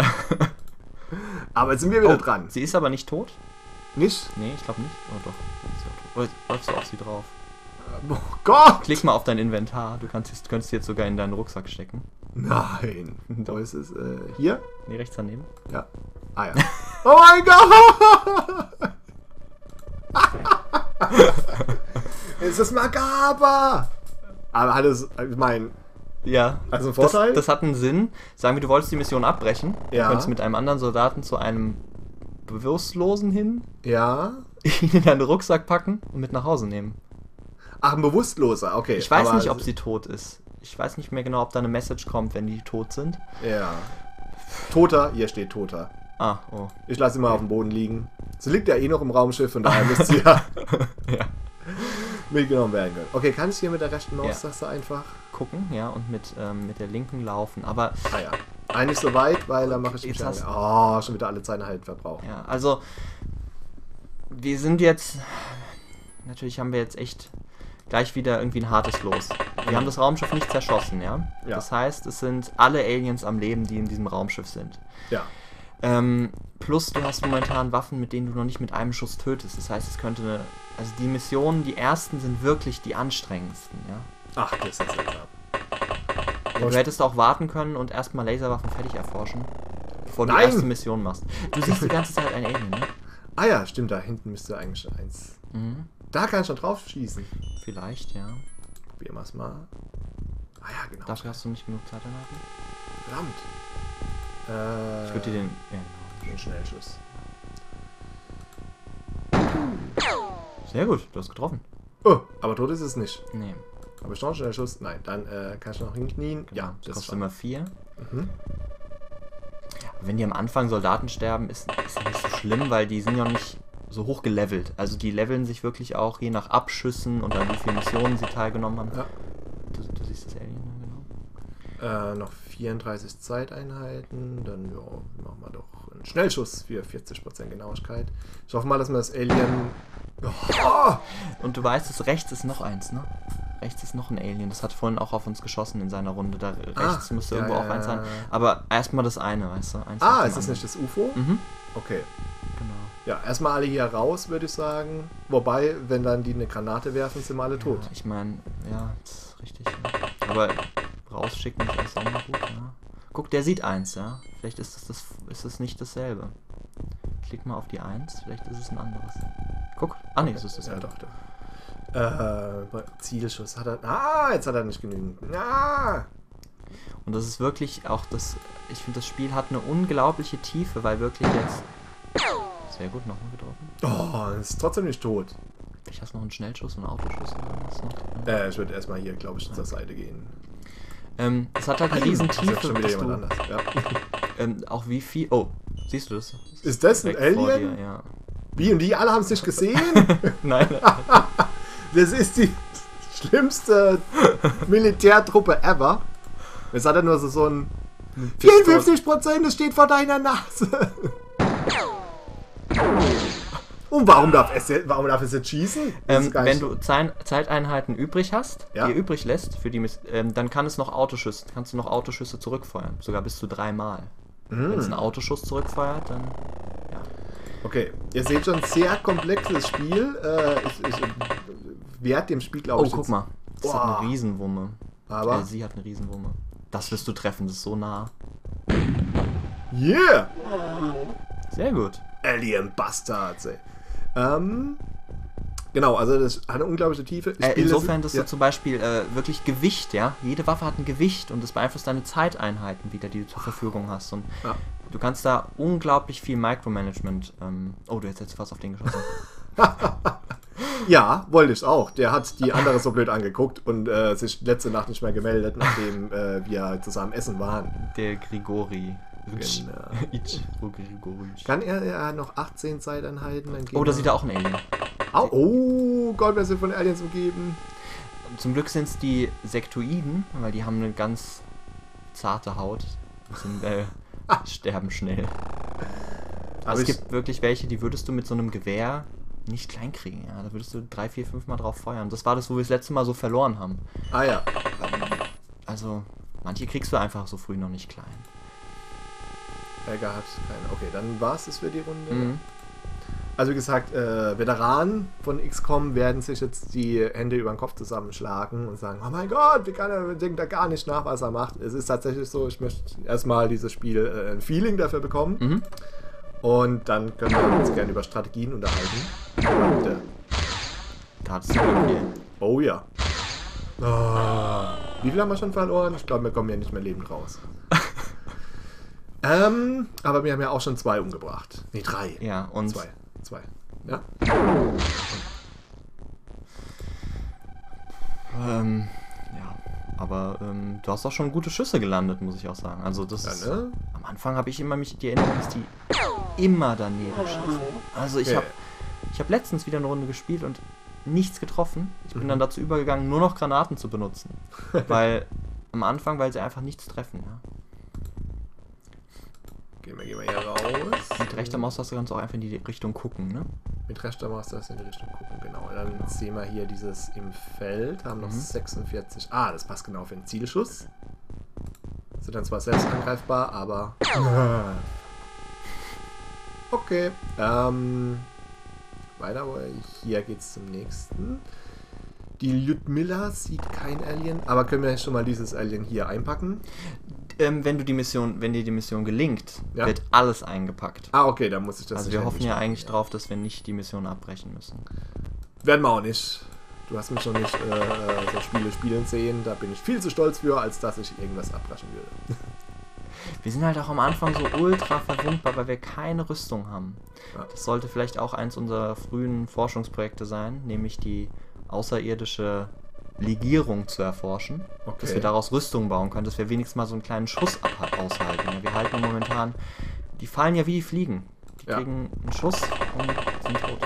[SPEAKER 1] Aber jetzt sind wir wieder
[SPEAKER 2] Oh,
[SPEAKER 1] dran.
[SPEAKER 2] Sie ist aber nicht tot?
[SPEAKER 1] Nicht?
[SPEAKER 2] Nee, ich glaube nicht. Oh doch. Ist sie auch tot. Oder läufst du auf sie drauf?
[SPEAKER 1] Oh Gott!
[SPEAKER 2] Klick mal auf dein Inventar. Du kannst jetzt, könntest jetzt sogar in deinen Rucksack stecken.
[SPEAKER 1] Nein.
[SPEAKER 2] Doch.
[SPEAKER 1] Wo ist es? Äh, hier?
[SPEAKER 2] Nee, rechts daneben.
[SPEAKER 1] Ja. Ah ja. Oh mein Gott! Es ist makaber! Aber hat es, ich meine,
[SPEAKER 2] Ja.
[SPEAKER 1] also ein Vorteil?
[SPEAKER 2] Das, das hat einen Sinn. Sagen wir, du wolltest die Mission abbrechen.
[SPEAKER 1] Ja.
[SPEAKER 2] Du könntest mit einem anderen Soldaten zu einem Bewusstlosen hin,
[SPEAKER 1] Ja.
[SPEAKER 2] ihn in deinen Rucksack packen und mit nach Hause nehmen.
[SPEAKER 1] Ach, ein Bewusstloser, okay.
[SPEAKER 2] Ich weiß
[SPEAKER 1] aber
[SPEAKER 2] nicht, ob sie tot ist. Ich weiß nicht mehr genau, ob da eine Message kommt, wenn die tot sind.
[SPEAKER 1] Ja. Toter, hier steht Toter.
[SPEAKER 2] Ah, oh.
[SPEAKER 1] Ich lasse ihn mal auf dem Boden liegen. Sie liegt ja eh noch im Raumschiff, von daher müsste sie ja
[SPEAKER 2] Ja.
[SPEAKER 1] mitgenommen werden können. Okay, kann ich hier mit der rechten
[SPEAKER 2] Ja.
[SPEAKER 1] Maustaste einfach?
[SPEAKER 2] Gucken, ja, und mit, ähm, mit der linken laufen. Aber
[SPEAKER 1] Ah ja. Eigentlich so weit, weil dann mache ich
[SPEAKER 2] Jetzt
[SPEAKER 1] mich
[SPEAKER 2] hast-
[SPEAKER 1] Oh, schon wieder alle Zeiten halt verbraucht.
[SPEAKER 2] ja, also wir sind jetzt, natürlich haben wir jetzt echt gleich wieder irgendwie ein hartes Los. Wir haben das Raumschiff nicht zerschossen, ja?
[SPEAKER 1] Ja.
[SPEAKER 2] Das heißt, es sind alle Aliens am Leben, die in diesem Raumschiff sind.
[SPEAKER 1] Ja.
[SPEAKER 2] Ähm, plus du hast momentan Waffen, mit denen du noch nicht mit einem Schuss tötest. Das heißt, es könnte eine, also die Missionen, die ersten sind wirklich die anstrengendsten, ja?
[SPEAKER 1] Ach, das ist jetzt klar.
[SPEAKER 2] Du hättest auch warten können und erstmal Laserwaffen fertig erforschen, bevor du
[SPEAKER 1] Nein!
[SPEAKER 2] die erste Mission machst. Du siehst die ganze Zeit ein Alien, ne?
[SPEAKER 1] Ah ja, stimmt, da hinten müsste eigentlich schon eins.
[SPEAKER 2] Mhm.
[SPEAKER 1] Da kann ich schon drauf schießen.
[SPEAKER 2] Vielleicht, ja.
[SPEAKER 1] Probieren wir es mal. Ah ja, genau.
[SPEAKER 2] Dafür hast du nicht genug Zeit erhalten.
[SPEAKER 1] Verdammt. Äh,
[SPEAKER 2] Ich würde dir den. Ja, genau.
[SPEAKER 1] den Schnellschuss.
[SPEAKER 2] Sehr gut, du hast getroffen.
[SPEAKER 1] Oh, aber tot ist es nicht.
[SPEAKER 2] Nee.
[SPEAKER 1] Habe ich noch einen Schnellschuss? Nein, dann äh, kann ich noch hinknien.
[SPEAKER 2] Genau.
[SPEAKER 1] Ja,
[SPEAKER 2] das
[SPEAKER 1] das
[SPEAKER 2] kostet
[SPEAKER 1] war.
[SPEAKER 2] immer vier.
[SPEAKER 1] Mhm.
[SPEAKER 2] Wenn die am Anfang Soldaten sterben, ist, ist das nicht so schlimm, weil die sind ja nicht so hoch gelevelt. Also die leveln sich wirklich auch je nach Abschüssen und an wie viele Missionen sie teilgenommen haben.
[SPEAKER 1] Ja.
[SPEAKER 2] Du, du siehst das Alien ja genau.
[SPEAKER 1] Äh, noch vierunddreißig Zeiteinheiten. Dann ja, machen wir doch einen Schnellschuss für vierzig Prozent Genauigkeit. Ich hoffe mal, dass wir das Alien... Oh!
[SPEAKER 2] Und du weißt, dass rechts ist noch eins, ne? Rechts ist noch ein Alien. Das hat vorhin auch auf uns geschossen in seiner Runde. Da rechts
[SPEAKER 1] Ah,
[SPEAKER 2] müsste
[SPEAKER 1] ja,
[SPEAKER 2] irgendwo
[SPEAKER 1] ja,
[SPEAKER 2] auch eins sein.
[SPEAKER 1] ja.
[SPEAKER 2] Aber erstmal das eine, weißt du? Eins nach
[SPEAKER 1] Ah,
[SPEAKER 2] dem
[SPEAKER 1] ist das
[SPEAKER 2] anderen.
[SPEAKER 1] nicht das U F O?
[SPEAKER 2] Mhm,
[SPEAKER 1] Okay.
[SPEAKER 2] genau.
[SPEAKER 1] Ja, erstmal alle hier raus, würde ich sagen. Wobei, wenn dann die eine Granate werfen, sind wir alle tot.
[SPEAKER 2] Ja, ich meine, ja, das ist richtig. Ja. Aber rausschicken ist auch mal gut, ja. Guck, der sieht eins, ja. Vielleicht ist es das, ist es nicht dasselbe. Klick mal auf die eins, vielleicht ist es ein anderes. Guck, ah ne, es ist
[SPEAKER 1] Ja,
[SPEAKER 2] dasselbe.
[SPEAKER 1] doch, doch. Äh, Zielschuss hat er... Ah, jetzt hat er nicht genügend. Ah!
[SPEAKER 2] Und das ist wirklich auch das, ich finde, das Spiel hat eine unglaubliche Tiefe, weil wirklich jetzt... Sehr gut, nochmal getroffen.
[SPEAKER 1] Oh, ist trotzdem nicht tot.
[SPEAKER 2] Ich hast noch einen Schnellschuss und einen Autoschuss oder was noch.
[SPEAKER 1] Äh, ich würde erstmal hier, glaube ich, zur Seite gehen.
[SPEAKER 2] Ähm, es hat halt eine riesen
[SPEAKER 1] Das ist
[SPEAKER 2] Tiefe,
[SPEAKER 1] schon wieder
[SPEAKER 2] dass
[SPEAKER 1] jemand
[SPEAKER 2] du,
[SPEAKER 1] anders. Ja.
[SPEAKER 2] ähm, auch wie viel... Oh, siehst du das?
[SPEAKER 1] Ist das ein
[SPEAKER 2] Direkt vor
[SPEAKER 1] Alien?
[SPEAKER 2] dir, ja.
[SPEAKER 1] Wie, und die alle haben es nicht gesehen?
[SPEAKER 2] Nein.
[SPEAKER 1] Das ist die schlimmste Militärtruppe ever. Jetzt hat er nur so, so ein vierundfünfzig Prozent, das steht vor deiner Nase. Und warum darf es jetzt, warum darf es jetzt schießen? Das
[SPEAKER 2] Ähm,
[SPEAKER 1] ist gar
[SPEAKER 2] wenn
[SPEAKER 1] nicht-
[SPEAKER 2] du Zei- Zeiteinheiten übrig hast,
[SPEAKER 1] Ja.
[SPEAKER 2] die ihr übrig lässt, für die Miss ähm, dann kann es noch Autoschüsse, kannst du noch Autoschüsse zurückfeuern, sogar bis zu dreimal.
[SPEAKER 1] Mhm.
[SPEAKER 2] Wenn es einen Autoschuss zurückfeuert, dann ja.
[SPEAKER 1] Okay, ihr seht schon, sehr komplexes Spiel. Äh, ich ich werde dem Spiel, glaube
[SPEAKER 2] Oh,
[SPEAKER 1] ich,
[SPEAKER 2] guck
[SPEAKER 1] jetzt-
[SPEAKER 2] mal, das hat
[SPEAKER 1] Boah.
[SPEAKER 2] eine Riesenwumme.
[SPEAKER 1] Aber,
[SPEAKER 2] Äh, sie hat eine Riesenwumme. Das wirst du treffen, das ist so nah.
[SPEAKER 1] yeah!
[SPEAKER 2] Sehr gut.
[SPEAKER 1] Alien Bastards, ey. Ähm, genau, also das hat eine unglaubliche Tiefe. Ich
[SPEAKER 2] Äh,
[SPEAKER 1] spiele
[SPEAKER 2] insofern,
[SPEAKER 1] das,
[SPEAKER 2] dass du zum Beispiel äh, wirklich Gewicht, ja, jede Waffe hat ein Gewicht und das beeinflusst deine Zeiteinheiten wieder, die du zur Verfügung hast. Und
[SPEAKER 1] Ja.
[SPEAKER 2] du kannst da unglaublich viel Micromanagement. Ähm, oh, du hättest jetzt fast auf den geschossen.
[SPEAKER 1] Ja, wollte ich auch. Der hat die andere so blöd angeguckt und äh, sich letzte Nacht nicht mehr gemeldet, nachdem äh, wir zusammen essen waren.
[SPEAKER 2] Der Grigori.
[SPEAKER 1] Genau.
[SPEAKER 2] Ichiro Grigori.
[SPEAKER 1] Kann er, er noch achtzehn Zeiteinheiten? Dann
[SPEAKER 2] Oh, da sieht er auch ein Alien.
[SPEAKER 1] Au, oh Gott, wir sind von Aliens umgeben.
[SPEAKER 2] Zum Glück sind es die Sektoiden, weil die haben eine ganz zarte Haut. Sind, äh, sterben schnell.
[SPEAKER 1] Aber
[SPEAKER 2] Also es
[SPEAKER 1] ich,
[SPEAKER 2] gibt wirklich welche, die würdest du mit so einem Gewehr nicht klein kriegen. Ja? Da würdest du drei, vier, fünf Mal drauf feuern. Das war das, wo wir das letzte Mal so verloren haben.
[SPEAKER 1] ah ja.
[SPEAKER 2] Also, manche kriegst du einfach so früh noch nicht klein.
[SPEAKER 1] Helga hat keine. Okay, dann war es das für die Runde.
[SPEAKER 2] Mhm.
[SPEAKER 1] Also wie gesagt, äh, Veteranen von X COM werden sich jetzt die Hände über den Kopf zusammenschlagen und sagen, oh mein Gott, wie kann er, denkt da gar nicht nach, was er macht. Es ist tatsächlich so, ich möchte erstmal dieses Spiel äh, ein Feeling dafür bekommen.
[SPEAKER 2] Mhm.
[SPEAKER 1] Und dann können wir uns gerne über Strategien unterhalten. Und, äh,
[SPEAKER 2] Da hattest du Glück hier.
[SPEAKER 1] oh ja. Oh, wie viel haben wir schon verloren? Ich glaube, wir kommen ja nicht mehr lebend raus. ähm, aber wir haben ja auch schon zwei umgebracht. Nee, drei.
[SPEAKER 2] Ja, und
[SPEAKER 1] Zwei. Zwei. Ja.
[SPEAKER 2] Ähm, ja, aber ähm, du hast auch schon gute Schüsse gelandet, muss ich auch sagen. Also das
[SPEAKER 1] Ja,
[SPEAKER 2] ist,
[SPEAKER 1] ne?
[SPEAKER 2] am Anfang habe ich immer mich die Erinnerung, dass die immer daneben schießen. Also ich
[SPEAKER 1] Okay.
[SPEAKER 2] habe ich habe letztens wieder eine Runde gespielt und nichts getroffen. Ich bin
[SPEAKER 1] Mhm.
[SPEAKER 2] dann dazu übergegangen, nur noch Granaten zu benutzen, weil am Anfang, weil sie einfach nichts treffen. Ja.
[SPEAKER 1] Gehen wir, gehen wir hier raus.
[SPEAKER 2] Mit rechter Maustaste kannst du auch einfach in die Richtung gucken, ne?
[SPEAKER 1] Mit rechter Maustaste in die Richtung gucken, genau. Dann sehen wir hier dieses im Feld, haben noch
[SPEAKER 2] Mhm.
[SPEAKER 1] sechsundvierzig. Ah, das passt genau für den Zielschuss. Sind dann zwar selbst angreifbar, aber... Okay. Ähm, weiter, aber hier geht's zum nächsten. Die Lyudmila sieht kein Alien, aber können wir schon mal dieses Alien hier einpacken?
[SPEAKER 2] Ähm, wenn du die Mission, wenn dir die Mission gelingt,
[SPEAKER 1] Ja.
[SPEAKER 2] wird alles eingepackt.
[SPEAKER 1] Ah, okay, dann muss ich das
[SPEAKER 2] Also
[SPEAKER 1] nicht
[SPEAKER 2] wir hoffen
[SPEAKER 1] händisch
[SPEAKER 2] ja
[SPEAKER 1] machen,
[SPEAKER 2] eigentlich drauf, dass wir nicht die Mission abbrechen müssen.
[SPEAKER 1] Werden wir auch nicht. Du hast mich noch nicht äh, so Spiele spielen sehen. Da bin ich viel zu stolz für, als dass ich irgendwas abbrechen würde.
[SPEAKER 2] Wir sind halt auch am Anfang so ultra verwundbar, weil wir keine Rüstung haben.
[SPEAKER 1] Ja.
[SPEAKER 2] Das sollte vielleicht auch eins unserer frühen Forschungsprojekte sein, nämlich die außerirdische Legierung zu erforschen.
[SPEAKER 1] Okay.
[SPEAKER 2] Dass wir daraus Rüstung bauen können, dass wir wenigstens mal so einen kleinen Schuss ab aushalten. Ja, wir halten momentan, die fallen ja wie die Fliegen. Die
[SPEAKER 1] Ja.
[SPEAKER 2] kriegen einen Schuss und sind tot.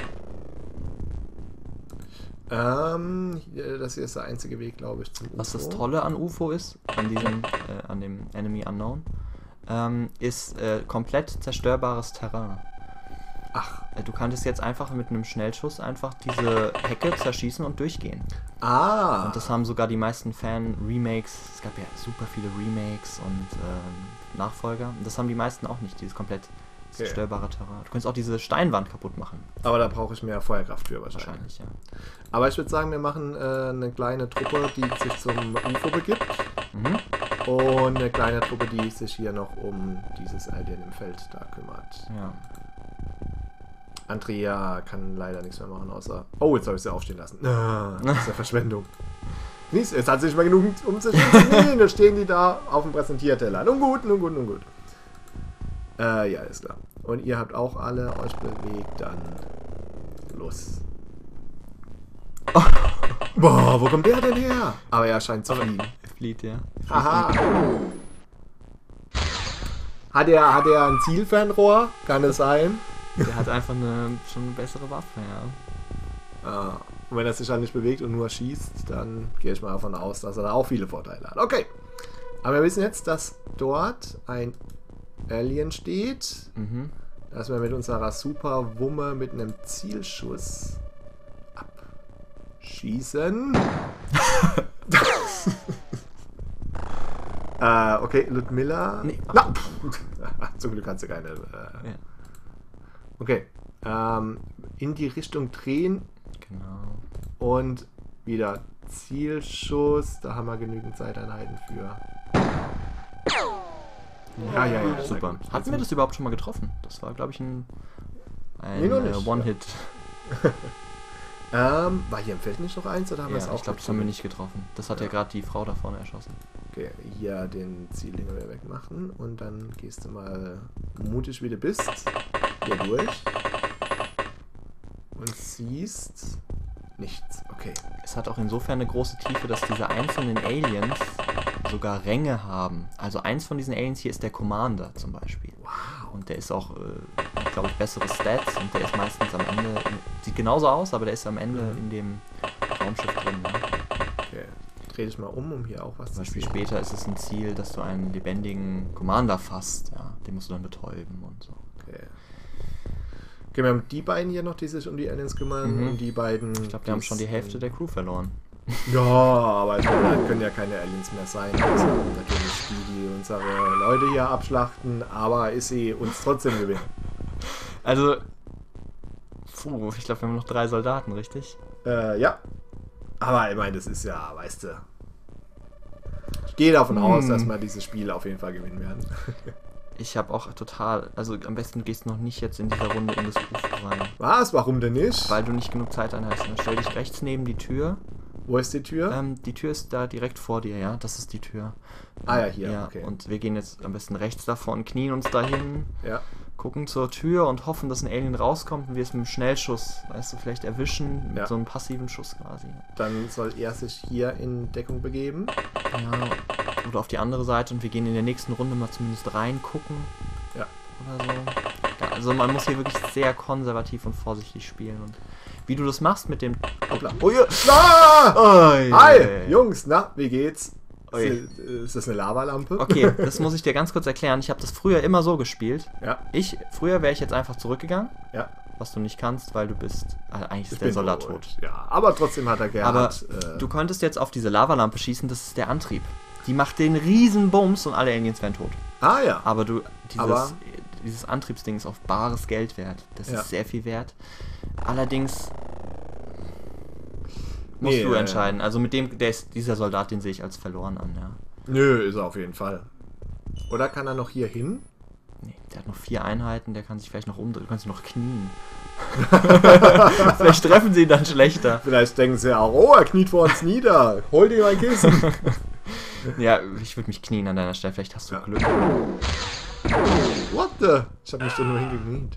[SPEAKER 1] Ähm, hier, das hier ist der einzige Weg, glaube ich, zum U F O.
[SPEAKER 2] Was das Tolle an U F O ist, an diesem, äh, an dem Enemy Unknown, ähm, ist äh, komplett zerstörbares Terrain.
[SPEAKER 1] Ach,
[SPEAKER 2] Äh, Du könntest jetzt einfach mit einem Schnellschuss einfach diese Hecke zerschießen und durchgehen.
[SPEAKER 1] ah.
[SPEAKER 2] Und das haben sogar die meisten Fan-Remakes, es gab ja super viele Remakes und ähm, Nachfolger, und das haben die meisten auch nicht, dieses komplett
[SPEAKER 1] Okay.
[SPEAKER 2] zerstörbare Terrain. Du könntest auch diese Steinwand kaputt machen,
[SPEAKER 1] Aber da brauche ich mehr Feuerkraft für wahrscheinlich.
[SPEAKER 2] wahrscheinlich, ja.
[SPEAKER 1] Aber ich würde sagen, wir machen äh, eine kleine Truppe, die sich zum U F O begibt.
[SPEAKER 2] Mhm.
[SPEAKER 1] Und eine kleine Truppe, die sich hier noch um dieses Alien im Feld da kümmert.
[SPEAKER 2] Ja.
[SPEAKER 1] Andrea kann leider nichts mehr machen, außer... Oh, jetzt soll ich sie aufstehen lassen. Ah, das ist ja Verschwendung. Nichts, jetzt hat sie nicht mehr genug, um sich hinzunehmen. Da stehen die da auf dem Präsentierteller. Nun gut, nun gut, nun gut. Äh, ja, ist klar. Und ihr habt auch alle euch bewegt, dann los. Boah, wo kommt der denn her? Aber er scheint zu fliegen.
[SPEAKER 2] Er flieht, ja.
[SPEAKER 1] Aha. Hat er, hat er ein Zielfernrohr? Kann es sein?
[SPEAKER 2] Der hat einfach eine schon eine bessere Waffe, ja.
[SPEAKER 1] Ah, und wenn er sich dann nicht bewegt und nur schießt, dann gehe ich mal davon aus, dass er da auch viele Vorteile hat. Okay. Aber wir wissen jetzt, dass dort ein Alien steht,
[SPEAKER 2] Mhm.
[SPEAKER 1] dass wir mit unserer super Wumme mit einem Zielschuss abschießen. äh, okay, Ludmilla.
[SPEAKER 2] Nee.
[SPEAKER 1] Na, zum Glück hat sie keine. Äh,
[SPEAKER 2] Ja,
[SPEAKER 1] okay. Ähm, in die Richtung drehen
[SPEAKER 2] genau.
[SPEAKER 1] und wieder Zielschuss. Da haben wir genügend Zeiteinheiten für. Ja, ja, ja.
[SPEAKER 2] Super. Hatten wir das überhaupt schon mal getroffen? Das war, glaube ich, ein, ein
[SPEAKER 1] Nee, noch
[SPEAKER 2] äh,
[SPEAKER 1] nicht.
[SPEAKER 2] One-Hit.
[SPEAKER 1] Ähm, war hier im Feld nicht noch eins oder haben wir
[SPEAKER 2] Ja,
[SPEAKER 1] es auch
[SPEAKER 2] ich glaube, das haben wir nicht getroffen. Das hat ja,
[SPEAKER 1] Ja.
[SPEAKER 2] gerade die Frau da vorne erschossen.
[SPEAKER 1] Okay, hier den Zieldinger wieder wegmachen und dann gehst du mal mutig wie du bist hier durch und siehst Nichts, okay.
[SPEAKER 2] Es hat auch insofern eine große Tiefe, dass diese einzelnen Aliens sogar Ränge haben. Also eins von diesen Aliens hier ist der Commander zum Beispiel.
[SPEAKER 1] Wow.
[SPEAKER 2] Und der ist auch, äh, hat, glaube ich, bessere Stats und der ist meistens am Ende, sieht genauso aus, aber der ist am Ende in dem Raumschiff drin. Ne?
[SPEAKER 1] Okay. Dreh dich mal um, um hier auch was
[SPEAKER 2] Zum
[SPEAKER 1] zu
[SPEAKER 2] Beispiel
[SPEAKER 1] sehen.
[SPEAKER 2] später ist es ein Ziel, dass du einen lebendigen Commander fasst. Ja? Den musst du dann betäuben und so.
[SPEAKER 1] Okay. Okay, wir haben die beiden hier noch, die sich um die Aliens kümmern
[SPEAKER 2] Mhm.
[SPEAKER 1] und die beiden...
[SPEAKER 2] Ich glaube, wir haben schon die Hälfte der Crew verloren.
[SPEAKER 1] Ja, aber es können ja keine Aliens mehr sein. Also natürlich die, die unsere Leute hier abschlachten, aber ist sie uns trotzdem gewinnen.
[SPEAKER 2] Also, puh, ich glaube, wir haben noch drei Soldaten, richtig?
[SPEAKER 1] Äh, ja. Aber ich meine, das ist ja, weißt du... Ich gehe davon
[SPEAKER 2] Hm.
[SPEAKER 1] aus, dass wir dieses Spiel auf jeden Fall gewinnen werden.
[SPEAKER 2] Ich habe auch total, also am besten gehst du noch nicht jetzt in dieser Runde in das Ufer rein.
[SPEAKER 1] Was? Warum denn nicht?
[SPEAKER 2] Weil du nicht genug Zeit hast. Dann stell dich rechts neben die Tür.
[SPEAKER 1] Wo ist die Tür?
[SPEAKER 2] Ähm, die Tür ist da direkt vor dir, ja? Das ist die Tür.
[SPEAKER 1] Ah ja, hier,
[SPEAKER 2] Ja,
[SPEAKER 1] okay.
[SPEAKER 2] und wir gehen jetzt am besten rechts davon, knien uns dahin,
[SPEAKER 1] Ja.
[SPEAKER 2] gucken zur Tür und hoffen, dass ein Alien rauskommt und wir es mit einem Schnellschuss, weißt du, vielleicht erwischen, mit
[SPEAKER 1] Ja.
[SPEAKER 2] so einem passiven Schuss quasi.
[SPEAKER 1] Dann soll er sich hier in Deckung begeben.
[SPEAKER 2] Ja, oder auf die andere Seite und wir gehen in der nächsten Runde mal zumindest reingucken.
[SPEAKER 1] Ja.
[SPEAKER 2] Oder so. Ja, also man muss hier wirklich sehr konservativ und vorsichtig spielen. Und wie du das machst mit dem...
[SPEAKER 1] Hoppla.
[SPEAKER 2] Oh ja!
[SPEAKER 1] Ah!
[SPEAKER 2] Oi.
[SPEAKER 1] Hi, Jungs, na, wie geht's?
[SPEAKER 2] Ui.
[SPEAKER 1] Ist, ist das eine Lavalampe?
[SPEAKER 2] Okay, das muss ich dir ganz kurz erklären. Ich habe das früher immer so gespielt.
[SPEAKER 1] Ja,
[SPEAKER 2] Ich, früher wäre ich jetzt einfach zurückgegangen,
[SPEAKER 1] ja.
[SPEAKER 2] was du nicht kannst, weil du bist... Also eigentlich ist
[SPEAKER 1] Ich
[SPEAKER 2] der
[SPEAKER 1] bin
[SPEAKER 2] Soldat
[SPEAKER 1] tot.
[SPEAKER 2] tot.
[SPEAKER 1] Ja, aber trotzdem hat er
[SPEAKER 2] Aber
[SPEAKER 1] Gerhard... äh,
[SPEAKER 2] du könntest jetzt auf diese Lavalampe schießen, das ist der Antrieb. Die macht den riesen Bums und alle Aliens wären tot.
[SPEAKER 1] ah ja.
[SPEAKER 2] Aber du, dieses,
[SPEAKER 1] Aber-
[SPEAKER 2] dieses Antriebsding ist auf bares Geld wert. Das
[SPEAKER 1] Ja.
[SPEAKER 2] ist sehr viel wert. Allerdings musst
[SPEAKER 1] Nee,
[SPEAKER 2] du
[SPEAKER 1] äh,
[SPEAKER 2] entscheiden. Also mit dem, der ist, dieser Soldat, den sehe ich als verloren an, ja.
[SPEAKER 1] Nö, ist er auf jeden Fall. Oder kann er noch hier hin?
[SPEAKER 2] Nee, der hat noch vier Einheiten, der kann sich vielleicht noch umdrehen. Du kannst ihn noch knien. Vielleicht treffen sie ihn dann schlechter.
[SPEAKER 1] Vielleicht denken sie auch, oh, er kniet vor uns nieder. Hol dir mein Kissen.
[SPEAKER 2] Ja, ich würde mich knien an deiner Stelle. Vielleicht hast du
[SPEAKER 1] Ja.
[SPEAKER 2] Glück.
[SPEAKER 1] What the? Ich hab mich doch nur hingekniet.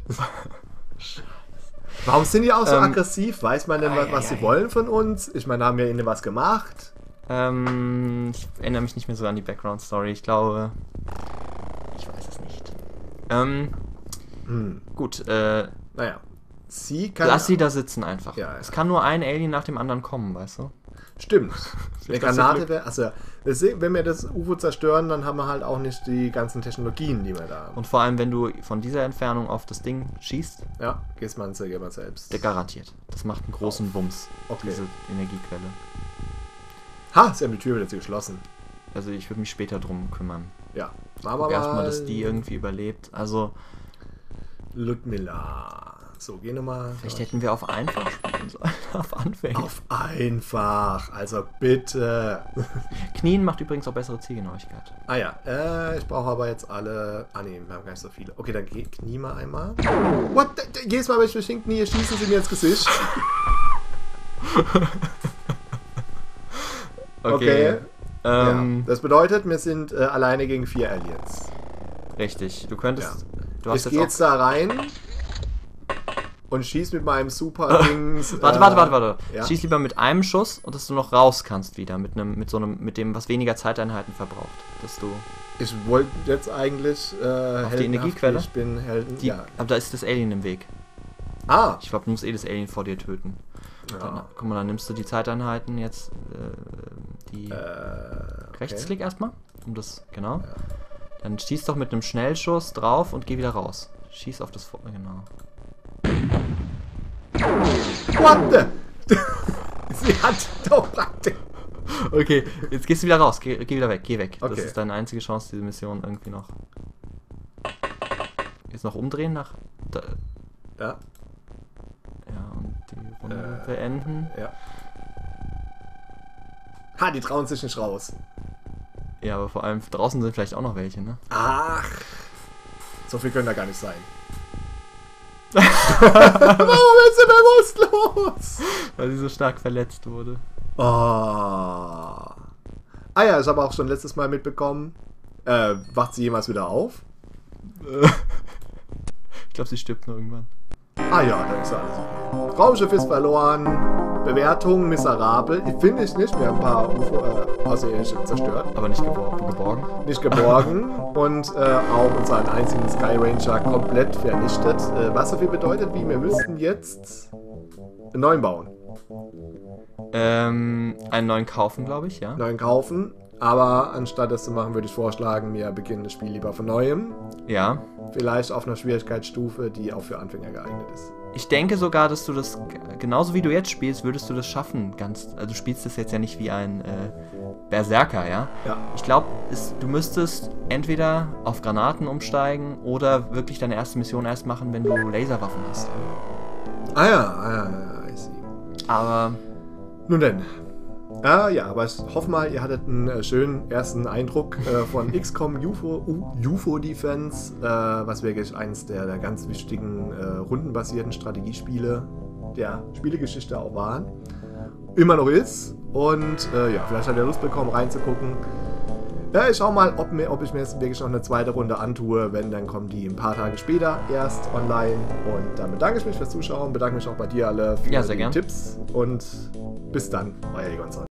[SPEAKER 1] Warum sind die auch so
[SPEAKER 2] Ähm,
[SPEAKER 1] aggressiv? Weiß man denn, was,
[SPEAKER 2] ei,
[SPEAKER 1] was
[SPEAKER 2] ei,
[SPEAKER 1] sie
[SPEAKER 2] ei.
[SPEAKER 1] wollen von uns? Ich meine, haben wir ihnen was gemacht?
[SPEAKER 2] Ähm, ich erinnere mich nicht mehr so an die Background-Story. Ich glaube... Ich weiß es nicht. Ähm,
[SPEAKER 1] Hm,
[SPEAKER 2] gut, äh...
[SPEAKER 1] naja. Sie kann...
[SPEAKER 2] Lass sie da sitzen einfach.
[SPEAKER 1] Ja, ja.
[SPEAKER 2] Es kann nur ein Alien nach dem anderen kommen, weißt du?
[SPEAKER 1] Stimmt. Eine
[SPEAKER 2] Vielleicht hast du
[SPEAKER 1] Granate
[SPEAKER 2] Glück.
[SPEAKER 1] wäre... Also, deswegen, wenn wir das U F O zerstören, dann haben wir halt auch nicht die ganzen Technologien, die wir da haben.
[SPEAKER 2] Und vor allem, wenn du von dieser Entfernung auf das Ding schießt,
[SPEAKER 1] Ja, gehst mal sehr mal selbst.
[SPEAKER 2] der garantiert. Das macht einen großen Bums,
[SPEAKER 1] Okay.
[SPEAKER 2] diese Energiequelle.
[SPEAKER 1] Ha, sie haben die Tür wieder zu geschlossen.
[SPEAKER 2] Also ich würde mich später drum kümmern.
[SPEAKER 1] Ja. Machen wir
[SPEAKER 2] Guck
[SPEAKER 1] mal.
[SPEAKER 2] erstmal, dass die irgendwie überlebt. Also,
[SPEAKER 1] Ludmilla. So, geh nochmal.
[SPEAKER 2] vielleicht hätten wir auf einfach spielen sollen. Auf Anfänger.
[SPEAKER 1] Auf einfach. Also bitte.
[SPEAKER 2] Knien macht übrigens auch bessere Zielgenauigkeit.
[SPEAKER 1] Ah ja, äh, ich brauche aber jetzt alle... Ah ne, wir haben gar nicht so viele. Okay, dann geh, knie mal einmal. What? Jedes Mal, wenn ich durch den Knie schießen sie mir ins Gesicht. Okay.
[SPEAKER 2] Ähm,
[SPEAKER 1] Ja. Das bedeutet, wir sind äh, alleine gegen vier Aliens.
[SPEAKER 2] Richtig. Du könntest... Du
[SPEAKER 1] Ich
[SPEAKER 2] hast
[SPEAKER 1] gehe
[SPEAKER 2] jetzt
[SPEAKER 1] jetzt da rein und schieß mit meinem Super-Dings...
[SPEAKER 2] Warte,
[SPEAKER 1] äh,
[SPEAKER 2] warte, warte, warte.
[SPEAKER 1] Ja?
[SPEAKER 2] Schieß lieber mit einem Schuss und dass du noch raus kannst wieder. Mit einem, mit so einem, mit dem, was weniger Zeiteinheiten verbraucht. Dass du.
[SPEAKER 1] Ich wollte jetzt eigentlich... Äh, heldenhaft,
[SPEAKER 2] Energiequelle?
[SPEAKER 1] Ich bin Helden...
[SPEAKER 2] Die,
[SPEAKER 1] ja.
[SPEAKER 2] Aber da ist das Alien im Weg.
[SPEAKER 1] Ah!
[SPEAKER 2] Ich glaube, du musst eh das Alien vor dir töten. Dann,
[SPEAKER 1] Ja.
[SPEAKER 2] guck mal, dann nimmst du die Zeiteinheiten jetzt. Äh, die
[SPEAKER 1] Äh, okay.
[SPEAKER 2] Rechtsklick erstmal. Um das. Genau.
[SPEAKER 1] Ja.
[SPEAKER 2] Dann schieß doch mit einem Schnellschuss drauf und geh wieder raus. Schieß auf das vor. Genau.
[SPEAKER 1] What the? Sie hat doch praktisch...
[SPEAKER 2] Okay, jetzt gehst du wieder raus. Geh, geh wieder weg. Geh weg.
[SPEAKER 1] Okay.
[SPEAKER 2] Das ist deine einzige Chance, diese Mission irgendwie noch. Jetzt noch umdrehen nach. Da,
[SPEAKER 1] Ja,
[SPEAKER 2] ja, und die Runde
[SPEAKER 1] Äh.
[SPEAKER 2] beenden.
[SPEAKER 1] ja. Ha, die trauen sich nicht raus.
[SPEAKER 2] Ja, aber vor allem draußen sind vielleicht auch noch welche, ne?
[SPEAKER 1] Ach, so viel können da gar nicht sein. Warum ist sie bewusstlos?
[SPEAKER 2] Weil sie so stark verletzt wurde.
[SPEAKER 1] Oh. Ah ja, ich habe auch schon letztes Mal mitbekommen. Äh, wacht sie jemals wieder auf?
[SPEAKER 2] Ich glaube, sie stirbt nur irgendwann.
[SPEAKER 1] Ah ja, dann ist alles okay. Raumschiff ist verloren. Bewertung miserabel. Ich finde ich nicht. Wir haben ein paar U F O, äh, Außerirdische zerstört.
[SPEAKER 2] Aber nicht gebor geborgen.
[SPEAKER 1] Nicht geborgen. Und äh, auch unseren einzigen Sky Ranger komplett vernichtet. Äh, was so viel bedeutet, wie wir müssten jetzt einen neuen bauen.
[SPEAKER 2] Ähm, einen neuen kaufen, glaube ich, ja.
[SPEAKER 1] Einen neuen kaufen. Aber anstatt das zu machen, würde ich vorschlagen, wir beginnen das Spiel lieber von neuem.
[SPEAKER 2] Ja.
[SPEAKER 1] Vielleicht auf einer Schwierigkeitsstufe, die auch für Anfänger geeignet ist.
[SPEAKER 2] Ich denke sogar, dass du das, genauso wie du jetzt spielst, würdest du das schaffen. Ganz, also du spielst das jetzt ja nicht wie ein äh, Berserker, ja?
[SPEAKER 1] Ja.
[SPEAKER 2] Ich glaube, du müsstest entweder auf Granaten umsteigen oder wirklich deine erste Mission erst machen, wenn du Laserwaffen hast.
[SPEAKER 1] Ah ja, ah ja, ja, I see.
[SPEAKER 2] Aber...
[SPEAKER 1] Nun denn. Ah ja, aber ich hoffe mal, ihr hattet einen äh, schönen ersten Eindruck äh, von X COM U F O, U F O Defense, äh, was wirklich eines der, der ganz wichtigen äh, rundenbasierten Strategiespiele der Spielegeschichte auch waren. Immer noch ist. Und äh, ja, vielleicht hat ihr Lust bekommen, reinzugucken. Ja, ich schau mal, ob, mir, ob ich mir jetzt wirklich noch eine zweite Runde antue. Wenn, dann kommen die ein paar Tage später erst online. Und dann bedanke ich mich fürs Zuschauen, bedanke mich auch bei dir alle für
[SPEAKER 2] ja, sehr
[SPEAKER 1] die
[SPEAKER 2] gern.
[SPEAKER 1] Tipps. Und bis dann, euer Egon.